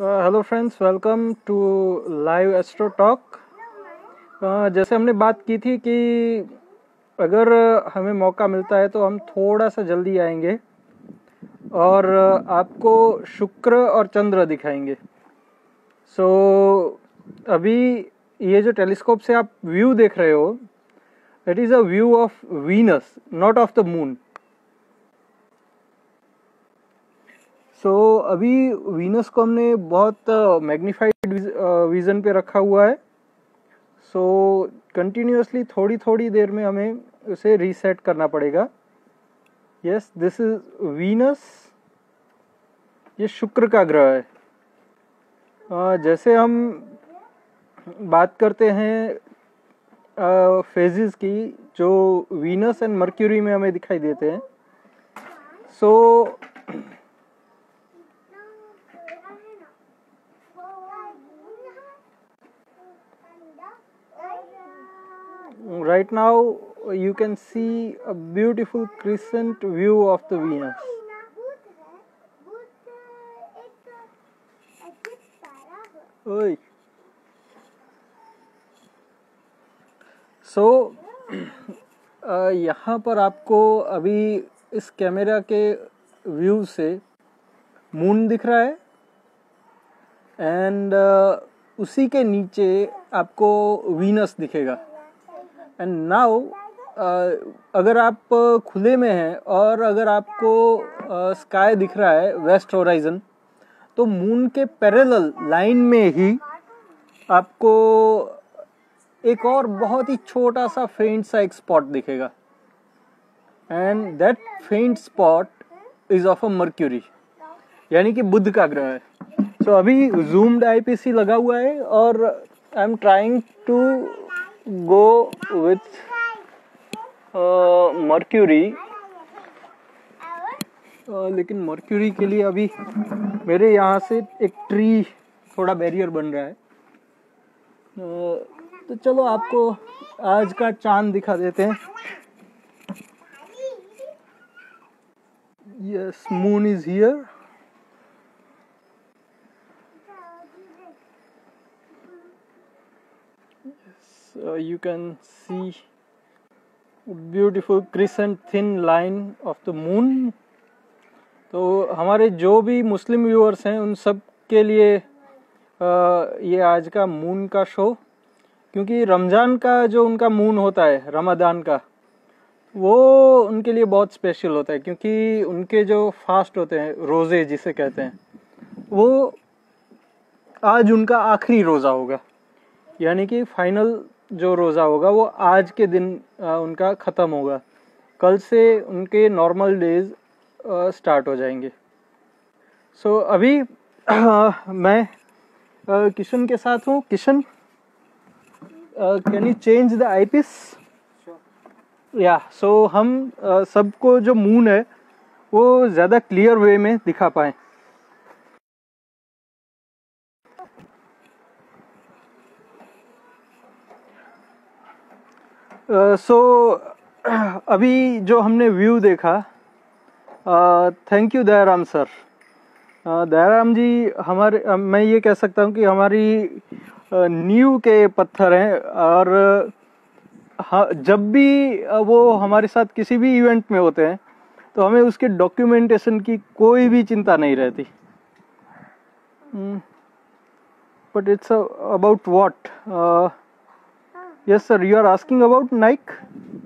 Hello friends, welcome to live astro talk. जैसे हमने बात की थी कि अगर हमें मौका मिलता है तो हम थोड़ा सा जल्दी आएंगे और आपको शुक्र और चंद्र दिखाएंगे। सो अभी ये जो टेलीस्कोप से आप व्यू देख रहे हो, it is a view of Venus, not of the moon. So अभी वीनस को हमने बहुत मैग्नीफाइड विजन पे रखा हुआ है। सो कंटिन्यूसली थोड़ी थोड़ी देर में हमें उसे रीसेट करना पड़ेगा। Yes, this is Venus. ये शुक्र का ग्रह है। जैसे हम बात करते हैं फेजेस की, जो वीनस एंड मर्क्यूरी में हमें दिखाई देते हैं। सो right now you can see a beautiful crescent view of the Venus. Oi. So यहाँ पर आपको अभी इस कैमरा के व्यू से मून दिख रहा है एंड उसी के नीचे आपको वीनस दिखेगा। एंड नाउ अगर आप खुले में हैं और अगर आपको स्काई दिख रहा है वेस्ट होराइजन, तो मून के पैरेलल लाइन में ही आपको एक और बहुत ही छोटा सा फेंट सा एक स्पॉट दिखेगा and that faint spot is of a Mercury, यानी कि बुध का ग्रह है। सो अभी जूम्ड आईपीसी लगा हुआ है और I am trying to go with Mercury, लेकिन मर्क्यूरी के लिए अभी मेरे यहाँ से एक ट्री थोड़ा बैरियर बन रहा है। तो चलो आपको आज का चांद दिखा देते हैं। Yes, moon is here. You can see beautiful crescent thin line of the moon. तो हमारे जो भी मुस्लिम व्यूअर्स हैं उन सब के लिए ये आज का मून का शो, क्योंकि रमज़ान का जो उनका मून होता है, रमज़ान का, वो उनके लिए बहुत स्पेशल होता है, क्योंकि उनके जो फास्ट होते हैं, रोज़े जिसे कहते हैं, वो आज उनका आखिरी रोज़ा होगा, यानी कि फाइनल जो रोज़ा होगा वो आज के दिन उनका ख़त्म होगा। कल से उनके नॉर्मल डेज स्टार्ट हो जाएंगे। सो अभी मैं किशन के साथ हूँ। Kishan, can you change the eyepiece? Yeah so हम सबको जो मून है वो ज़्यादा क्लियर वे में दिखा पाएँ। सो अभी जो हमने व्यू देखा, thank you Dayaram sir. Dayaram ji हमारे, मैं ये कह सकता हूँ कि हमारी नींव के पत्थर हैं, और जब भी वो हमारे साथ किसी भी इवेंट में होते हैं तो हमें उसके डॉक्यूमेंटेशन की कोई भी चिंता नहीं रहती। But it's about what? Yes sir, you are asking about Nike?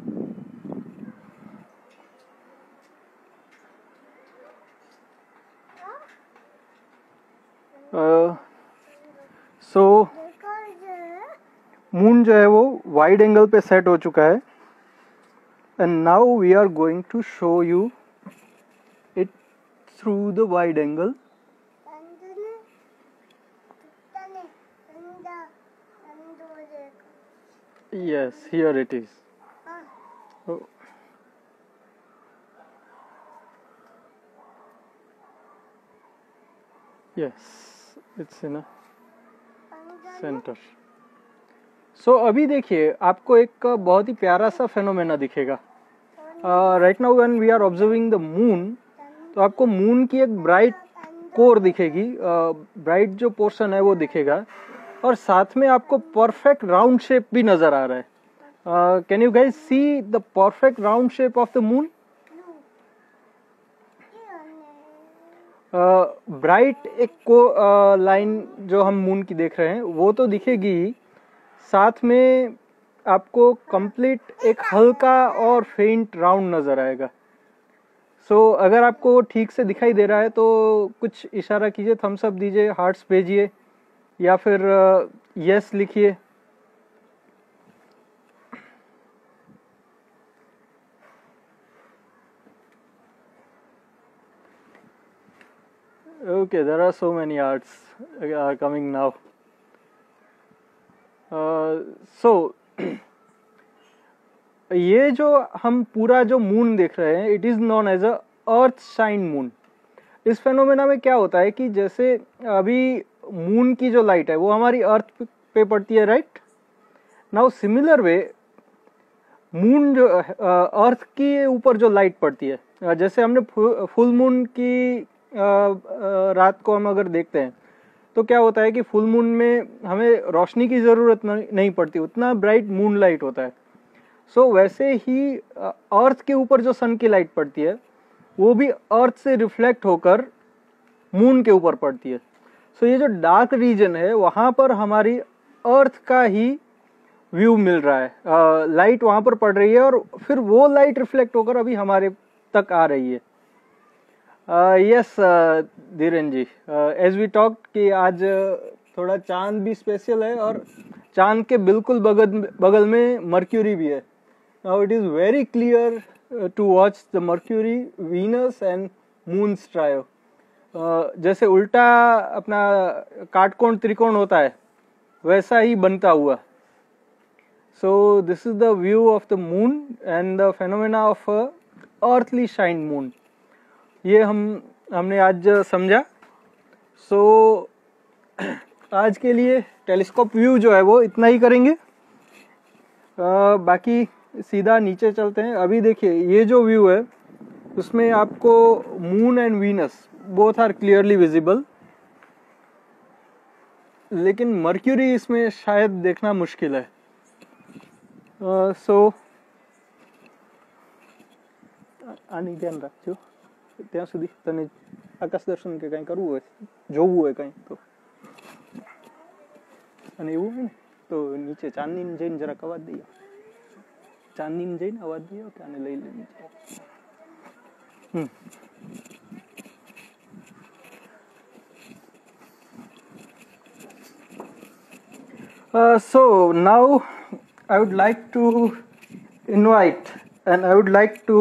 So moon जो है वो वाइड एंगल पे सेट हो चुका है and now we are going to show you it through the wide angle. Yes, here it is. Oh. Yes, it's in a center. So अभी देखिए आपको एक बहुत ही प्यारा सा फेनोमेना दिखेगा। Right now when we are observing the moon, तो आपको मून की एक ब्राइट कोर दिखेगी, ब्राइट जो पोर्शन है वो दिखेगा, और साथ में आपको परफेक्ट राउंड शेप भी नजर आ रहा है। Can you guys see the perfect round shape of the moon? Bright एक को लाइन जो हम मून की देख रहे हैं वो तो दिखेगी, साथ में आपको कंप्लीट एक हल्का और फेंट राउंड नजर आएगा। सो अगर आपको ठीक से दिखाई दे रहा है तो कुछ इशारा कीजिए, थम्स अप दीजिए, हार्ट्स भेजिए, या फिर यस लिखिए। Okay, there are so many arts are coming now. So ये जो हम पूरा जो मून देख रहे हैं, it is known as a earthshine moon. इस फेनोमेना में क्या होता है कि जैसे अभी मून की जो लाइट है वो हमारी अर्थ पे पड़ती है, right? Now similar way moon जो अर्थ के ऊपर जो लाइट पड़ती है, जैसे हमने फुल मून की रात को हम अगर देखते हैं तो क्या होता है कि फुल मून में हमें रोशनी की जरूरत नहीं पड़ती, उतना ब्राइट मून लाइट होता है। सो वैसे ही अर्थ के ऊपर जो सन की लाइट पड़ती है वो भी अर्थ से रिफ्लेक्ट होकर मून के ऊपर पड़ती है। सो ये जो डार्क रीजन है वहां पर हमारी अर्थ का ही व्यू मिल रहा है, लाइट वहां पर पड़ रही है और फिर वो लाइट रिफ्लेक्ट होकर अभी हमारे तक आ रही है। Yes Dhiren ji, as we talk कि आज थोड़ा चांद भी स्पेशल है और चांद के बिल्कुल बगल में मर्क्यूरी भी है। Now it is very clear to watch the Mercury, Venus and moons trio. जैसे उल्टा अपना काटकोण त्रिकोण होता है वैसा ही बनता हुआ। So this is the view of the moon and the phenomena of earthly shine moon. ये हमने आज समझा। सो आज के लिए टेलीस्कोप व्यू जो है वो इतना ही करेंगे, बाकी सीधा नीचे चलते हैं। अभी देखिए ये जो व्यू है उसमें आपको moon and Venus both are clearly visible, लेकिन मर्क्यूरी इसमें शायद देखना मुश्किल है। सो આની ધ્યાન રાખજો, ત્યાં સુધી તને આકાશ દર્શન કે કંઈ કરવું હોય, જોવું હોય કંઈ તો, અને એવું હોય ને તો નીચે ચાંદનીને જઈને જરાક અવાજ દઈએ, ચાંદનીને જઈને અવાજ દઈએ કે આને લઈ લે નીચે। So now I would like to invite and I would like to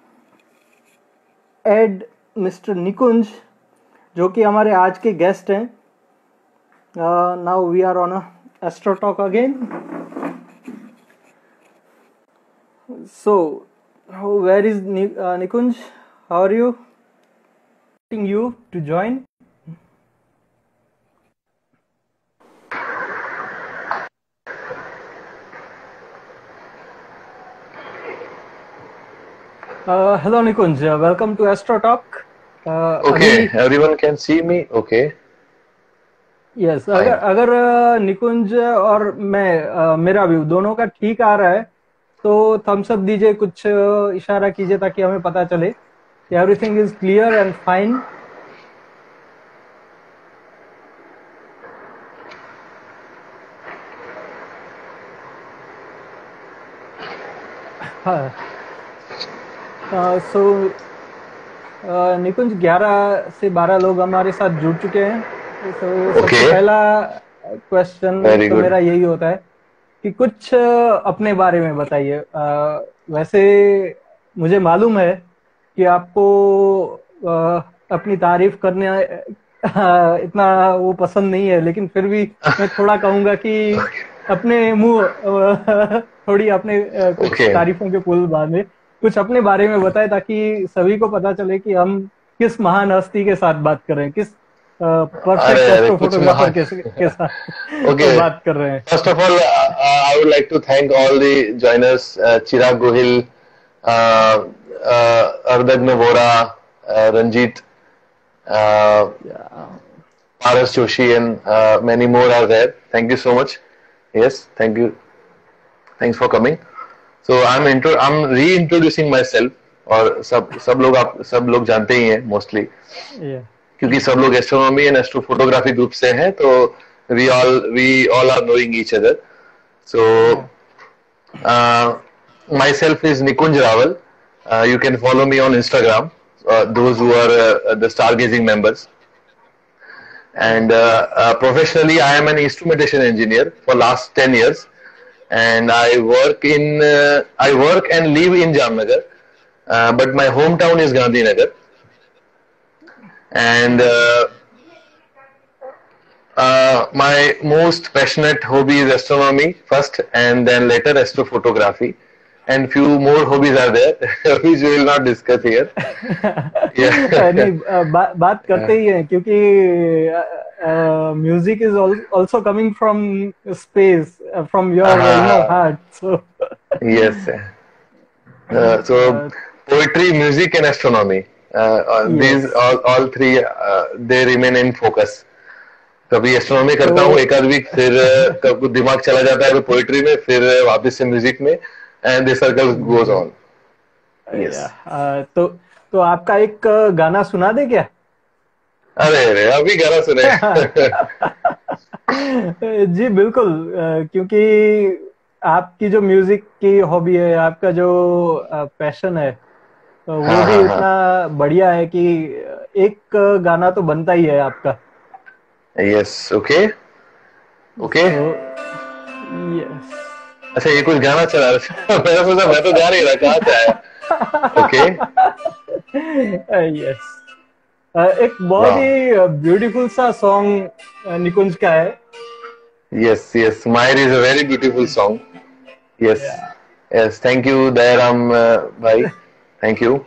add Mr. निकुंज, जो कि हमारे आज के गेस्ट हैं। Now we are on a Astro Talk again. So where is Nikunj? How are you? Inviting you to join. Hello Nikunj, welcome to Astro Talk. Okay, everyone can see me. Okay. Yes, अगर निकुंज और मैं मेरा view दोनों का ठीक आ रहा है तो थम्स अप दीजिए, कुछ इशारा कीजिए ताकि हमें पता चले कि everything is clear and fine. So Nikunj 11 से 12 लोग हमारे साथ जुड़ चुके हैं। सबसे पहला क्वेश्चन तो मेरा यही होता है कि कुछ अपने बारे में बताइए। वैसे मुझे मालूम है कि आपको अपनी तारीफ करने इतना वो पसंद नहीं है, लेकिन फिर भी मैं थोड़ा कहूंगा कि अपने मुंह थोड़ी अपने कुछ तारीफों के पुल बांधे, कुछ अपने बारे में बताए ताकि सभी को पता चले कि हम किस महान हस्ती के साथ बात कर रहे हैं, किस परफेक्ट एस्ट्रोफोटोग्राफर के साथ बात कर रहे हैं। First of all I would like to thank all the joiners, Chirag Gohil, अर्दग्न Vora, Ranjit, Yeah. Paras Joshi and many more are there. Thank you so much. Yes, thank you. Thanks for coming. So I'm reintroducing myself. और सब लोग जानते ही हैं mostly, Yeah. क्योंकि सब लोग astronomy and astrophotography group से हैं, तो we all are knowing each other. So myself is Nikunj Rawal. You can follow me on Instagram, those who are the stargazing members. And professionally, I am an instrumentation engineer for last 10 years, and I work and live in Jamnagar, but my hometown is Gandhinagar. And my most passionate hobby is astronomy first, and then later astrophotography, and few more hobbies are there which we will not discuss here. नहीं, बात करते ही हैं, क्योंकि music is also coming from space, from your heart. So yes. So poetry, music and astronomy, these all three they remain in focus. कभी astronomy करता हूँ एक आध वीक, फिर कभी दिमाग चला जाता है पोइट्री में, फिर वापस से म्यूजिक में, and this circle goes on. तो आपका एक गाना सुना दे क्या? अरे अभी गाना सुने. जी बिल्कुल, क्योंकि आपकी जो म्यूजिक की हॉबी है, आपका जो पैशन है, तो वो भी इतना बढ़िया है कि एक गाना तो बनता ही है आपका. Yes, okay. Yes. अच्छा, ये कुछ गाना चला रहा. मैंने सोचा मैं तो गा रही रहा, कहाँ से आया? Okay. Yes. एक बहुत ही ब्यूटीफुल सा सॉन्ग निकुंज का है. Yes, Mayer is a very beautiful song. Yes, yes. Thank you, Dayaram bhai. Thank you.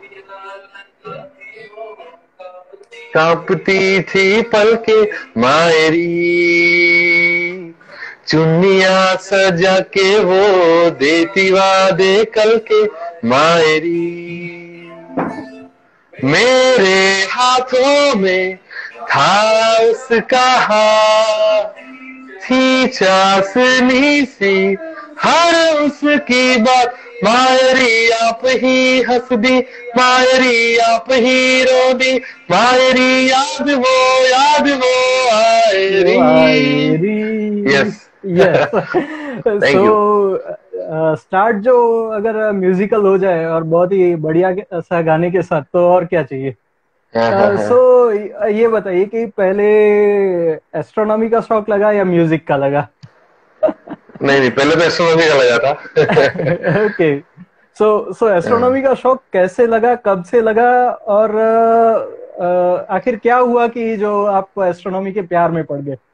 कांपती थी पलके मायरी, चुन्निया सजा के वो देती वादे कल के मायरी. मेरे हाथों में था उसका हाथ, थी चासनी सी हर उसकी बात. मायरी आप ही हंस दी, मायरी आप ही रो दी, मायरी याद वो आयरी. यस. सो स्टार्ट जो अगर म्यूजिकल हो जाए और बहुत ही बढ़िया सा गाने के साथ, तो और क्या चाहिए. सो ये बताइए कि पहले एस्ट्रोनॉमी का शौक लगा या म्यूजिक का लगा? नहीं, पहले तो एस्ट्रोनॉमी का लगा था. ओके. सो एस्ट्रोनॉमी का शौक कैसे लगा, कब से लगा, और आखिर क्या हुआ कि जो आप एस्ट्रोनॉमी के प्यार में पड़ गए?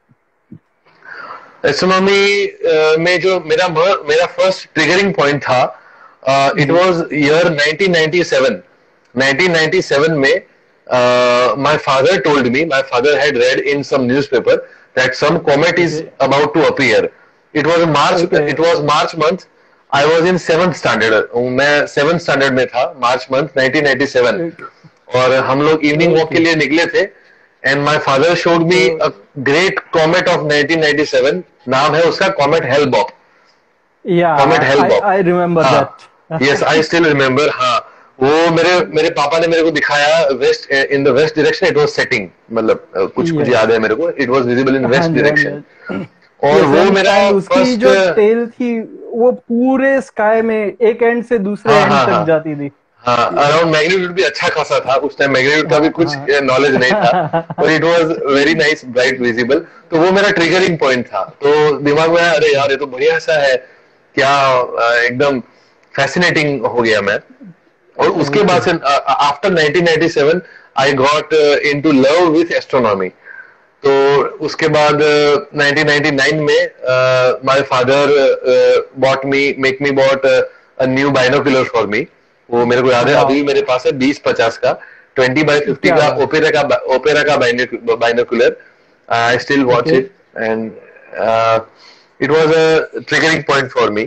एस्ट्रोनॉमी में जो मेरा फर्स्ट ट्रिगरिंग पॉइंट था, इट वाज ईयर 1997. 1997 में my father told me, my father had read in some newspaper that some comet is about to appear. It was March month. I was in 7th standard. मैं 7th standard में था, March month 1997. और हम लोग evening walk के लिए निकले थे, and my father showed me a great comet of 1997. नाम है उसका comet Hale-Bopp. Yeah, comet Hale-Bopp. I remember that. Yes, I still remember. हाँ, वो मेरे पापा ने मेरे को दिखाया, in the west direction it was setting. मतलब कुछ याद है मेरे को. It was visible in west direction. और वो मेरा उसकी जो टेल थी वो पूरे स्काई में एक एंड से दूसरे एंड तक जाती थी. हाँ, अराउंड मैग्नीट्यूड भी अच्छा खासा था. उस टाइम मैग्नीट्यूड का भी कुछ नॉलेज नहीं था, और it was very nice, bright, visible. तो वो मेरा ट्रिगरिंग पॉइंट था. तो दिमाग में अरे यार ये तो बढ़िया सा है, क्या एकदम फैसिनेटिंग हो गया मैं. और उसके बाद से after 1997 I got into love with astronomy. तो उसके बाद 1999 में my father make me bought a new binocular for me. वो मेरे को याद है, अभी मेरे पास है 20-50 का 20x50 का ओपेरा का binocular. I still watch it, and it was a triggering point for me.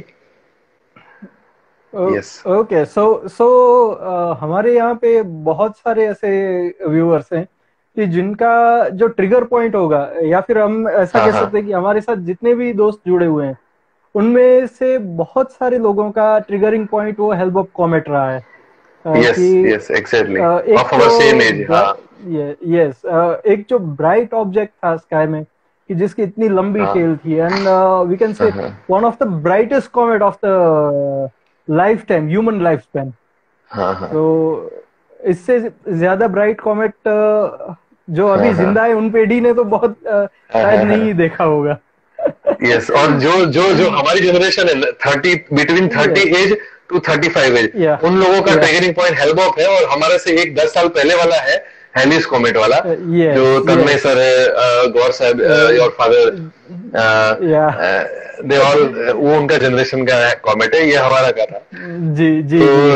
Okay. So हमारे यहाँ पे बहुत सारे ऐसे व्यूअर्स हैं कि जिनका जो ट्रिगर पॉइंट होगा, या फिर हम ऐसा हाँ कह हाँ सकते हैं कि हमारे साथ जितने भी दोस्त जुड़े हुए हैं उनमें से बहुत सारे लोगों का ट्रिगरिंग पॉइंट वो हेल्प कॉमेट रहा है। यस कि यस एग्जैक्टली एक ऑफ आवर सेम एज तो हाँ यस, एक जो ब्राइट ऑब्जेक्ट था स्काई में कि जिसकी इतनी लंबी हाँ टेल थी, एंड वी कैन हाँ से हाँ one of the brightest comet of the lifetime, human lifespan. हाँ हाँ तो इससे ज्यादा ब्राइट कॉमेट जो हाँ अभी हाँ जिंदा है उन पेडी ने तो बहुत हाँ शायद हाँ नहीं हाँ देखा होगा। यस और जो जो जो हमारी जनरेशन है 30 between 30 yes, age to 35 age या उन लोगों का या ट्रिगरिंग पॉइंट हेलबॉप है और हमारे से एक 10 साल पहले वाला है हेलिस कॉमेट वाला जो यस तन्मय यस सर है गौर साहब योर फादर या दे ऑल वो उनका जनरेशन का कॉमेट है ये हमारा का था जी जी तो जी।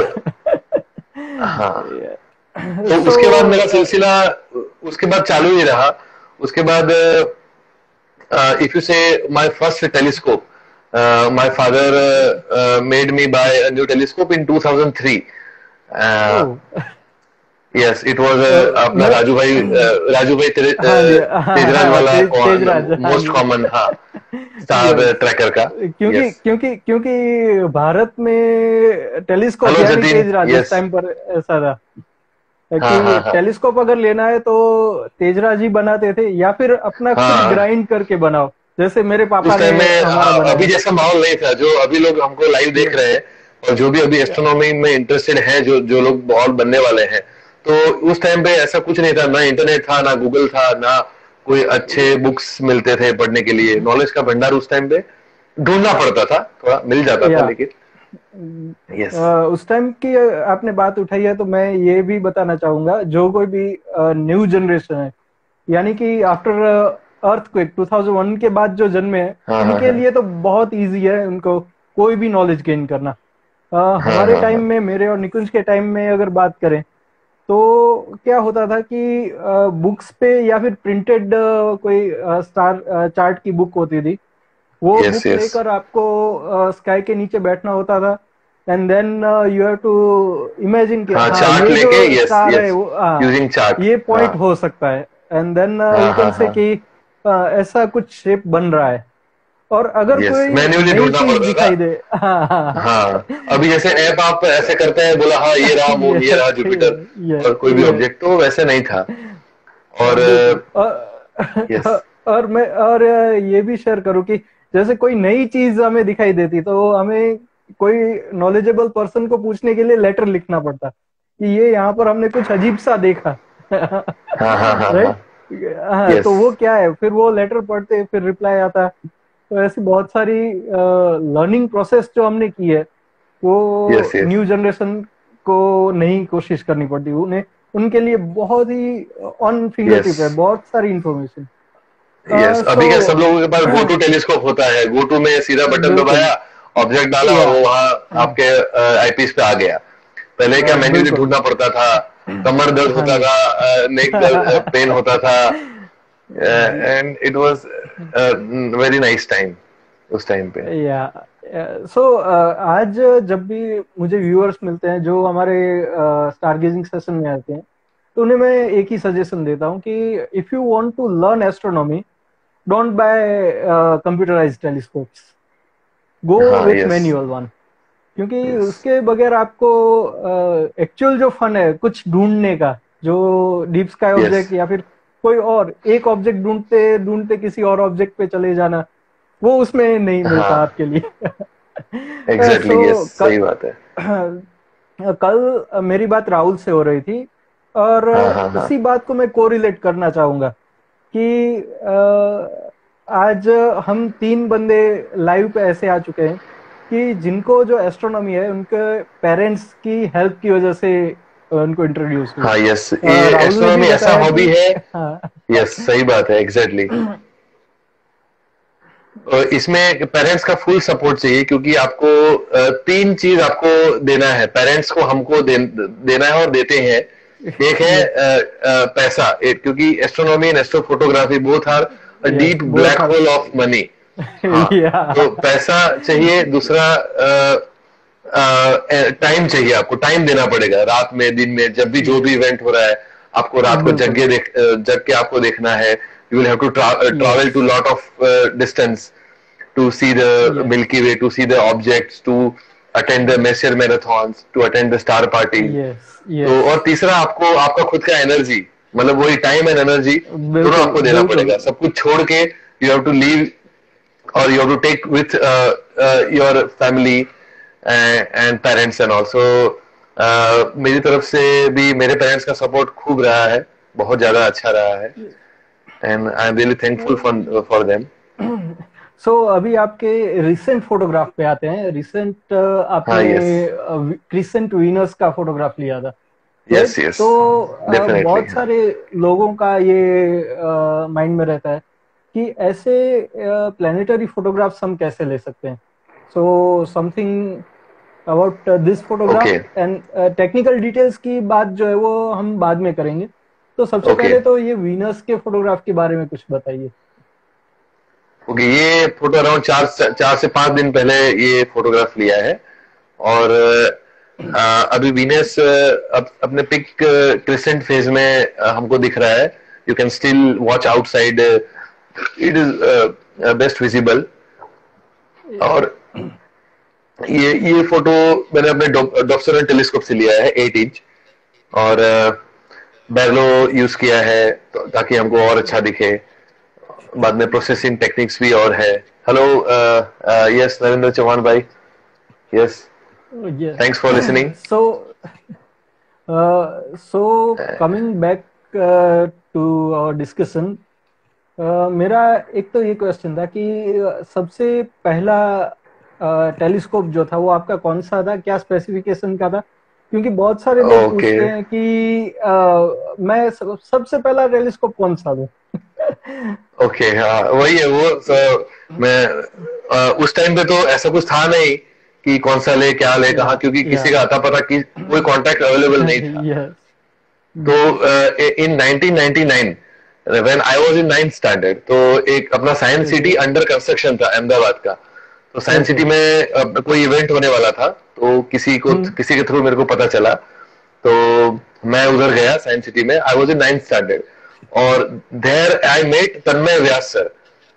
हाँ तो सो उसके बाद मेरा सिलसिला उसके बाद चालू ही रहा उसके बाद if you say my first telescope, my father made me buy a new telescope in 2003. Uh, yes, it was अपना मैं राजू भाई हाँ जी, हाँ तेजराज हाँ, वाला तेजराज, हाँ मोस्ट जी। कॉमन हाँ स्टार यस, ट्रैकर का क्योंकि यस क्योंकि क्योंकि भारत में टेलीस्कोप हेलो यानी जतिन तेजराज उस यस टाइम पर ऐसा था हाँ हाँ कि हाँ टेलीस्कोप अगर लेना है तो तेजराज ही बनाते थे, या फिर अपना हाँ खुद हाँ ग्राइंड करके बनाओ, जैसे मेरे उस पापा ने टाइम में हमारा अभी बनाया। जैसा माहौल नहीं था जो अभी लोग हमको लाइव देख यस, रहे हैं और जो भी अभी एस्ट्रोनॉमी में इंटरेस्टेड है जो जो लोग बहुत बनने वाले हैं तो उस टाइम पे ऐसा कुछ नहीं था ना इंटरनेट था ना गूगल था ना कोई अच्छे बुक्स मिलते थे पढ़ने के लिए नॉलेज का भंडार उस टाइम पे ढूंढना पड़ता था थोड़ा मिल जाता था या लेकिन यस उस टाइम की आपने बात उठाई है तो मैं ये भी बताना चाहूंगा, जो कोई भी न्यू जनरेशन है, यानी कि आफ्टर अर्थक्वेक 2001 के बाद जो जन्मे हैं हाँ हाँ उनके हाँ लिए तो बहुत इजी है उनको कोई भी नॉलेज गेन करना। हाँ हमारे हाँ टाइम हाँ में, मेरे और निकुंज के टाइम में अगर बात करें तो क्या होता था कि बुक्स पे या फिर प्रिंटेड कोई स्टार चार्ट की बुक होती थी, वो यस बुक यस लेकर आपको स्काई के नीचे बैठना होता था, and then you have to imagine कि हाँ हाँ चार्ट ये जो लेके यस स्टार है यस वो यूजिंग चार्ट ये हाँ पॉइंट हो सकता है, एंड देन हाँ वी कैन हाँ से हाँ कि ऐसा कुछ शेप बन रहा है, और अगर यस कोई मैन्युअली नई ढूंढना चीज पड़ता था दिखाई दे, हाँ हाँ हाँ अभी जैसे ऐप आप ऐसे करते हैं बोला हाँ ये रहा मून ये रहा जुपिटर और कोई भी ये ऑब्जेक्ट तो वैसे नहीं था और बिल्कुल। यस और मैं और ये भी शेयर करूं कि जैसे कोई नई चीज हमें दिखाई देती तो हमें कोई नॉलेजेबल पर्सन को पूछने के लिए लेटर लिखना पड़ता कि ये यहाँ पर हमने कुछ अजीब सा देखा। हाँ हाँ हाँ हाँ राइट, हाँ, यस तो वो क्या है, फिर वो लेटर पढ़ते फिर रिप्लाई आता। तो ऐसी बहुत सारी लर्निंग प्रोसेस जो हमने की है वो यस यस न्यू जनरेशन को नहीं कोशिश करनी पड़ती, उन्हें उनके लिए बहुत ही ऑन फिंगर यस टिप है बहुत सारी इंफॉर्मेशन। यस सो अभी क्या सब लोगों के पास गो टू टेलीस्कोप होता है गो टू में सीधा बटन बिल्कुल, दबाया ऑब्जेक्ट डाला और या वो वहां आपके आईपीस पे आ गया पहले क्या मैन्युअली बिल्कुल, ढूंढना पड़ता था कमर दर्द हाँ होता जी। था नेक दर्द पेन होता था जी, and it was very nice time उस टाइम पे या सो आज जब भी मुझे व्यूअर्स मिलते हैं जो हमारे स्टार गेजिंग सेशन में आते हैं तो उन्हें मैं एक ही सजेशन देता हूँ कि if you want to learn astronomy don't buy computerized telescopes, go हाँ विथ यस मैन्युअल वन, क्योंकि यस उसके बगैर आपको एक्चुअल जो फन है कुछ ढूंढने का, जो डीप स्काई यस ऑब्जेक्ट या फिर कोई और एक ऑब्जेक्ट ढूंढते ढूंढते किसी और ऑब्जेक्ट पे चले जाना, वो उसमें नहीं मिलता हाँ आपके लिए। एग्जैक्टली यस सो सही बात है कल मेरी बात राहुल से हो रही थी, और हाँ हाँ हाँ उसी बात को मैं कोरिलेट करना चाहूंगा कि आज हम तीन बंदे लाइव पे ऐसे आ चुके हैं कि जिनको जो एस्ट्रोनॉमी है उनके पेरेंट्स की हेल्प की वजह से उनको इंट्रोड्यूस हुए। हाँ यस ये राहुल ने भी एस्ट्रोनॉमी ऐसा बताया हॉबी कि है हाँ यस सही बात है एग्जैक्टली इसमें पेरेंट्स का फुल सपोर्ट चाहिए क्योंकि आपको तीन चीज आपको देना है पेरेंट्स को हमको देना है और देते हैं एक है यस पैसा क्योंकि astronomy and astrophotography both are a yes deep both black are hole of money हाँ या तो पैसा चाहिए दूसरा टाइम चाहिए आपको टाइम देना पड़ेगा रात में दिन में जब भी जो भी इवेंट हो रहा है आपको रात को जग के आपको देखना है, you will have to travel to lot of distance to see the Milky Way, to see the objects, to attend the Messier marathons, to attend the star party. तो और तीसरा आपको आपका खुद का एनर्जी, मतलब वही टाइम एंड एनर्जी दोनों आपको देना पड़ेगा। सब कुछ छोड़ के यू हैव टू लीव और you have to take with your family and parents and also. मेरी तरफ से भी मेरे पेरेंट्स का सपोर्ट खूब रहा है, बहुत ज्यादा अच्छा रहा है, and I am really thankful for them. So अभी आपके रिसेंट फोटोग्राफ पे आते हैं। रिसेंट आपने क्रिसेंट विनर्स का फोटोग्राफ लिया था। यस यस, तो बहुत सारे लोगों का ये माइंड में रहता है कि ऐसे प्लैनेटरी फोटोग्राफ्स हम कैसे ले सकते हैं। So something about this photograph and technical details की बात जो है वो हम बाद में करेंगे। तो सबसे पहले तो ये वीनस के फोटोग्राफ के बारे में कुछ बताइए। ओके, ये फोटो अराउंड 4 से 5 दिन पहले ये फोटोग्राफ लिया है, और अभी वीनस अपने पिक क्रिसेंट फेज में हमको दिख रहा है। You can still watch outside, it is best visible. और ये फोटो मैंने अपने डॉप्सलर टेलीस्कोप से लिया है 8 इंच, और बैरलो यूज किया है ताकि हमको और अच्छा दिखे। बाद में प्रोसेसिंग टेक्निक्स भी और है। हेलो, यस नरेंद्र चौहान भाई, yes, thanks for listening. So coming back to our discussion, मेरा एक तो ये क्वेश्चन था कि सबसे पहला टेलीस्कोप जो था वो आपका कौन सा था, क्या स्पेसिफिकेशन का था? क्योंकि बहुत सारे लोग पूछते हैं कि मैं सबसे पहला टेलीस्कोप कौन सा दूं। ओके, हाँ वही है वो। मैं उस टाइम पे तो ऐसा कुछ था नहीं कि कौन सा ले, क्या ले, कहा, क्योंकि किसी का आता पता कि कोई कांटेक्ट अवेलेबल नहीं था। तो in 1999 when I was in 9th standard, तो एक अपना साइंस सिटी अंडर कंस्ट्रक्शन था अहमदाबाद का। तो साइंस सिटी में कोई इवेंट होने वाला था, तो किसी के थ्रू मेरे को पता चला, तो मैं उधर गया साइंस सिटी में। I was in 9th standard, और there I met Tanmay Vyas sir.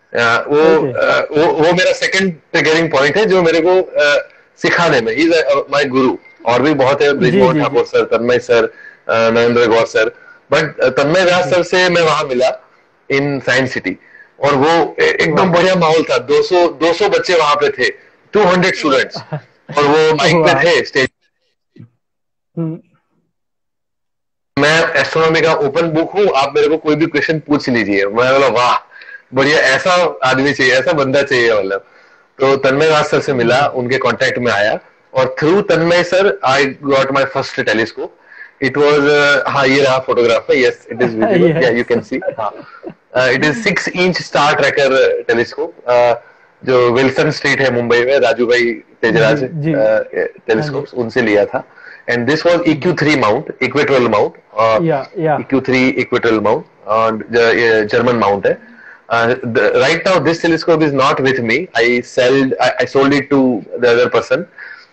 वो मेरा सेकंड ट्रिगरिंग पॉइंट है जो मेरे को सिखाने में, ही इज माय गुरु। और भी बहुत है, Brijmohan Thakur sir, Tanmay sir, Narendra Gaur sir, but Tanmay Vyas sir से मैं वहां मिला इन साइंस सिटी, और वो एकदम बढ़िया माहौल था। 200 बच्चे वहां पे थे, 200 स्टूडेंट्स, और वो माइक पे थे स्टेज। मैं एस्ट्रोनॉमी का ओपन बुक हूँ, आप मेरे को कोई भी क्वेश्चन पूछ लीजिए। मैं बोला वाह बढ़िया, ऐसा आदमी चाहिए, ऐसा बंदा चाहिए, मतलब। तो तन्मय व्यास सर से मिला, उनके कांटेक्ट में आया, और through Tanmay sir I got my first telescope. It was, हाँ ये रहा फोटोग्राफ है, yes it is visible, yeah you can see. It is 6 inch star tracker telescope, जो विल्सन स्ट्रीट है मुंबई में, राजू भाई तेजराज टेलीस्कोप, उनसे लिया था। And this was EQ3 mount, equatorial mount, EQ3 equatorial mount, German mount है. Right now this telescope is not with me. I sold it to the other person.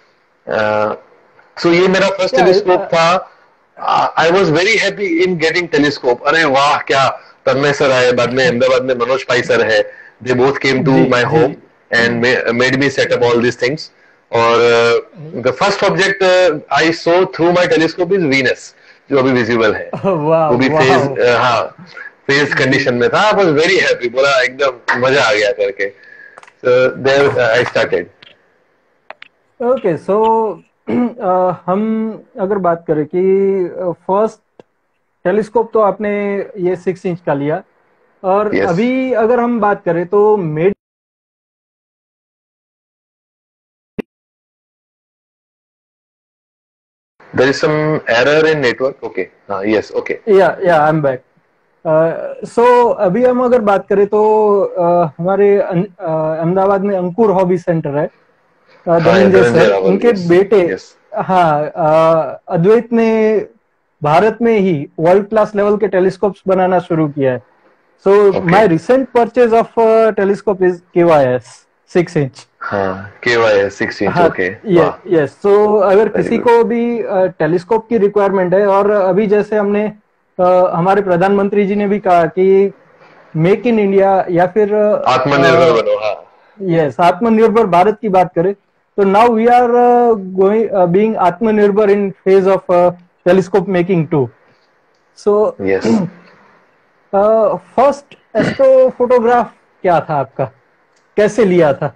So ये मेरा first telescope था. I was very happy in getting telescope. अरे वाह, क्या तन्मय sir आए, बाद में अहमदाबाद में मनोज पाई सर है. They both came to my home and made me set up all these things. और the first object I saw through my telescope is Venus, जो अभी विजिबल है। वो भी फेज कंडीशन में था। I was very happy, बोला एकदम मजा आ गया करके। So there I started. Okay, so हम अगर बात करें कि फर्स्ट टेलीस्कोप तो आपने ये 6 इंच का लिया, और अभी अगर हम बात करें तो मेड There is some error in network. Okay. Yes. Okay. Yeah, I'm back. So अभी हम अगर बात करें तो हमारे अहमदाबाद में अंकुर हॉबी सेंटर है, धनंजय सर, उनके बेटे, अद्वैत ने भारत में ही वर्ल्ड क्लास लेवल के टेलीस्कोप्स बनाना शुरू किया है। So my recent purchase of telescope is KYS 6 inch. KYS 6 inch. Okay. Yes. So अगर किसी को भी टेलीस्कोप की रिक्वायरमेंट है, और अभी जैसे हमने हमारे प्रधानमंत्री जी ने भी कहा कि मेक इन इंडिया या फिर आत्मनिर्भर बनो। हाँ, यस, आत्मनिर्भर भारत की बात करें तो now we are going being आत्मनिर्भर in phase of telescope making too. So yes. First astro photograph क्या था आपका, कैसे लिया था?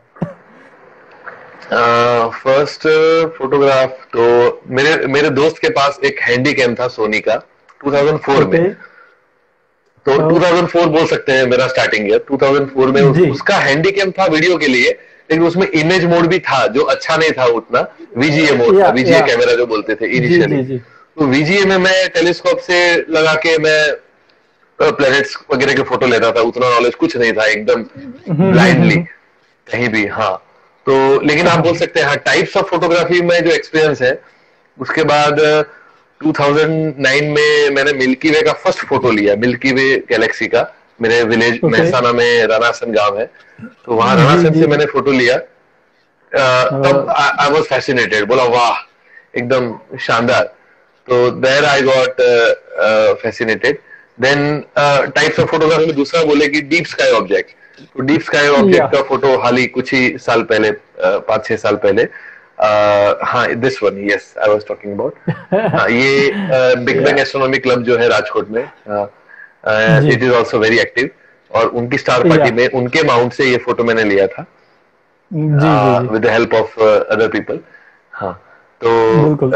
फर्स्ट फोटोग्राफ तो मेरे मेरे दोस्त के पास एक हैंडी कैम था सोनी का 2004 में। तो 2004 बोल सकते हैं मेरा स्टार्टिंग ईयर। 2004 में उसका हैंडी कैम था वीडियो के लिए, लेकिन उसमें इमेज मोड भी था जो अच्छा नहीं था उतना। वीजीए मोड था, वीजीए कैमरा जो बोलते थे इनिशियली। तो वीजीए में मैं टेलीस्कोप से लगा के मैं प्लैनेट्स वगैरह के फोटो लेता था। उतना नॉलेज कुछ नहीं था, एकदम ब्लाइंडली कहीं भी। हाँ, तो लेकिन आप बोल सकते हैं हाँ, टाइप्स ऑफ फोटोग्राफी में जो एक्सपीरियंस है। उसके बाद 2009 में मैंने मिल्की वे का फर्स्ट फोटो लिया, मिल्की वे गैलेक्सी का। मेरे विलेज मेहसाना में रानासन गांव है, तो वहां रानासन से मैंने फोटो लिया। तब आई वाज फैसिनेटेड, बोला वाह एकदम शानदार। तो there I got fascinated. Then types of photography में दूसरा बोले कि डीप स्काई ऑब्जेक्ट। तो डीप स्काई ऑब्जेक्ट का फोटो हाल ही कुछ ही साल पहले, 5-6 साल पहले, हाँ this one, yes I was talking about. ये बिग बैंग एस्ट्रोनॉमी क्लब जो है राजकोट में, it is also very active, और उनकी स्टार पार्टी में उनके माउंट से ये फोटो मैंने लिया था with the help of other people. हाँ, तो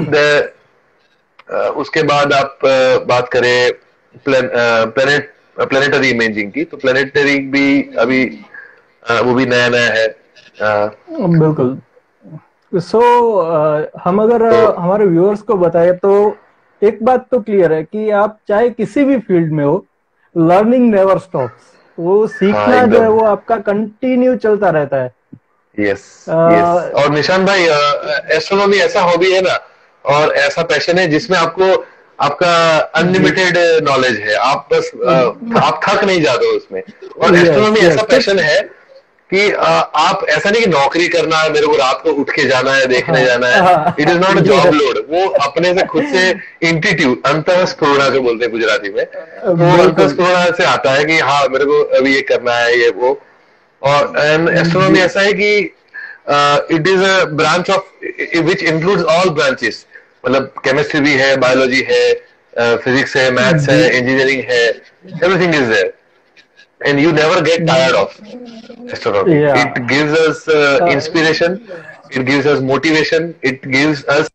उसके बाद आप बात करें प्लेनेटरी इमेजिंग की, तो प्लेनेटरी भी अभी वो भी नया नया है। बिल्कुल। सो हम अगर हमारे व्यूअर्स को बताए तो एक बात तो क्लियर है कि आप चाहे किसी भी फील्ड में हो, लर्निंग नेवर स्टॉप्स। वो सीखना जो है वो आपका कंटिन्यू चलता रहता है। Yes, yes. और निशान भाई, एस्ट्रोनॉमी ऐसा हॉबी है ना, और ऐसा पैशन है जिसमें आपको आपका अनलिमिटेड नॉलेज है। आप बस आप थक नहीं जाते उसमें। और एस्ट्रोनॉमी ऐसा पैशन है कि आप ऐसा नहीं कि नौकरी करना है, मेरे को रात को उठ के जाना है, देखने जाना है। It is not a job load. वो अपने से खुद से इंटीट्यूड, अंतःस्फुरणा जो बोलते हैं गुजराती में, वो अंतःस्फुरणा से आता है कि हाँ मेरे को अभी ये करना है, ये वो। और एस्ट्रोनॉमी ऐसा है कि it is a branch of which includes all branches. मतलब केमिस्ट्री भी है, बायोलॉजी है, फिजिक्स है, मैथ्स है, इंजीनियरिंग है, everything is there, and you never get tired of astronomy. It gives us inspiration, it gives us motivation, it gives us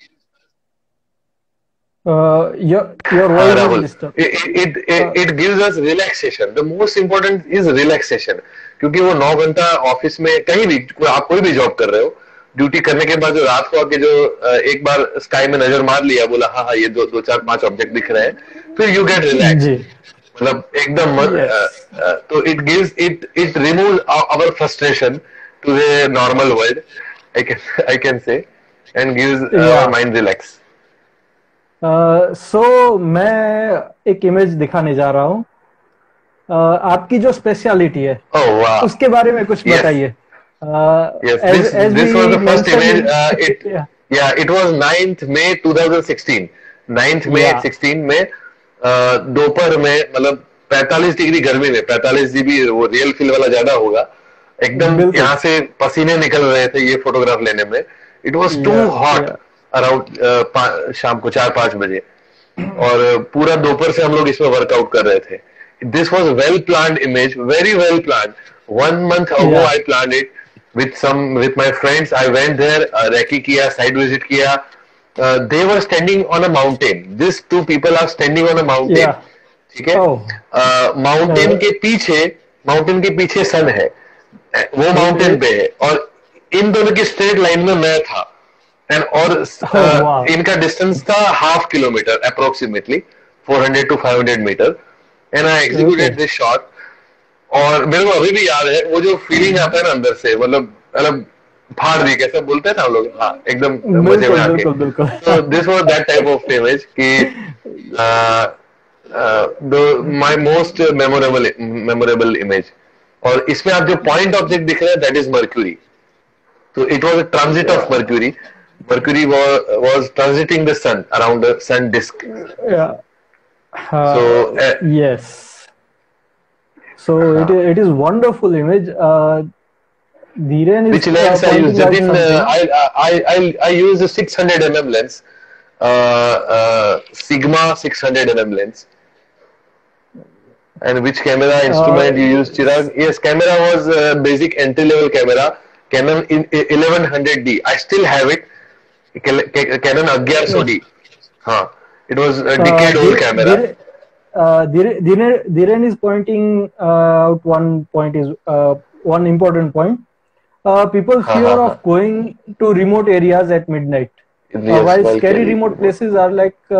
your voice is disturbed. It gives us relaxation. The most important is relaxation, क्योंकि वो 9 घंटा office में कहीं भी, आप कोई भी job कर रहे हो, ड्यूटी करने के बाद जो रात को आके जो एक बार स्काई में नजर मार लिया, बोला हाँ हाँ ये 2, 4, 5 ऑब्जेक्ट दिख रहे हैं, फिर यू गेट रिलैक्स, मतलब एकदम। तो it remove our frustration to the normal world, I can say, and gives our mind relax. So मैं एक इमेज दिखाने जा रहा हूँ, आपकी जो स्पेशलिटी है उसके बारे में कुछ बताइए। Yes, this was the first image. It was 9th May 2016. 9th May 16 में दोपहर में, मतलब 45 डिग्री गर्मी में, 45 डिग्री वो रियल फील वाला ज्यादा होगा, एकदम यहाँ से पसीने निकल रहे थे ये फोटोग्राफ लेने में। It was too hot around शाम को 4-5 बजे, और पूरा दोपहर से हम लोग इसमें वर्कआउट कर रहे थे। This was well planned image, very well planned. 1 month ago I planned it with my friends. I went there, recce किया, साइड विजिट किया। They were standing on a mountain. These 2 people are standing on a mountain. ठीक है, mountain के पीछे सन है, वो mountain पे है, और इन दोनों की स्ट्रेट लाइन में मैं था, एंड और इनका डिस्टेंस था 1/2 kilometre approximately, 400 to 500 metre, and I executed this shot. और मेरे को अभी भी याद है वो जो फीलिंग आता है ना अंदर से, मतलब फाड़ दी, कैसे बोलते हैं ना हम लोग, हाँ एकदम मजे में आके। तो this was that type of image कि माय मोस्ट मेमोरेबल इमेज। और इसमें आप जो पॉइंट ऑब्जेक्ट दिख रहे हैं, दैट इज मर्क्यूरी। तो it was a transit of Mercury. Mercury was transiting the sun around the sun disk. So yes. So it is wonderful image. Dhiren is which lens I used? pointing out something. I used a 600 mm lens, Sigma 600 mm lens. And which camera instrument you used, Chirag? Yes, camera was basic entry level camera, Canon 1100D. I still have it. Canon 1100D. हाँ, it was a decade old camera. Dhiren is pointing out one point, is one important point. People fear of going to remote areas at midnight. Yes, while scary remote places are like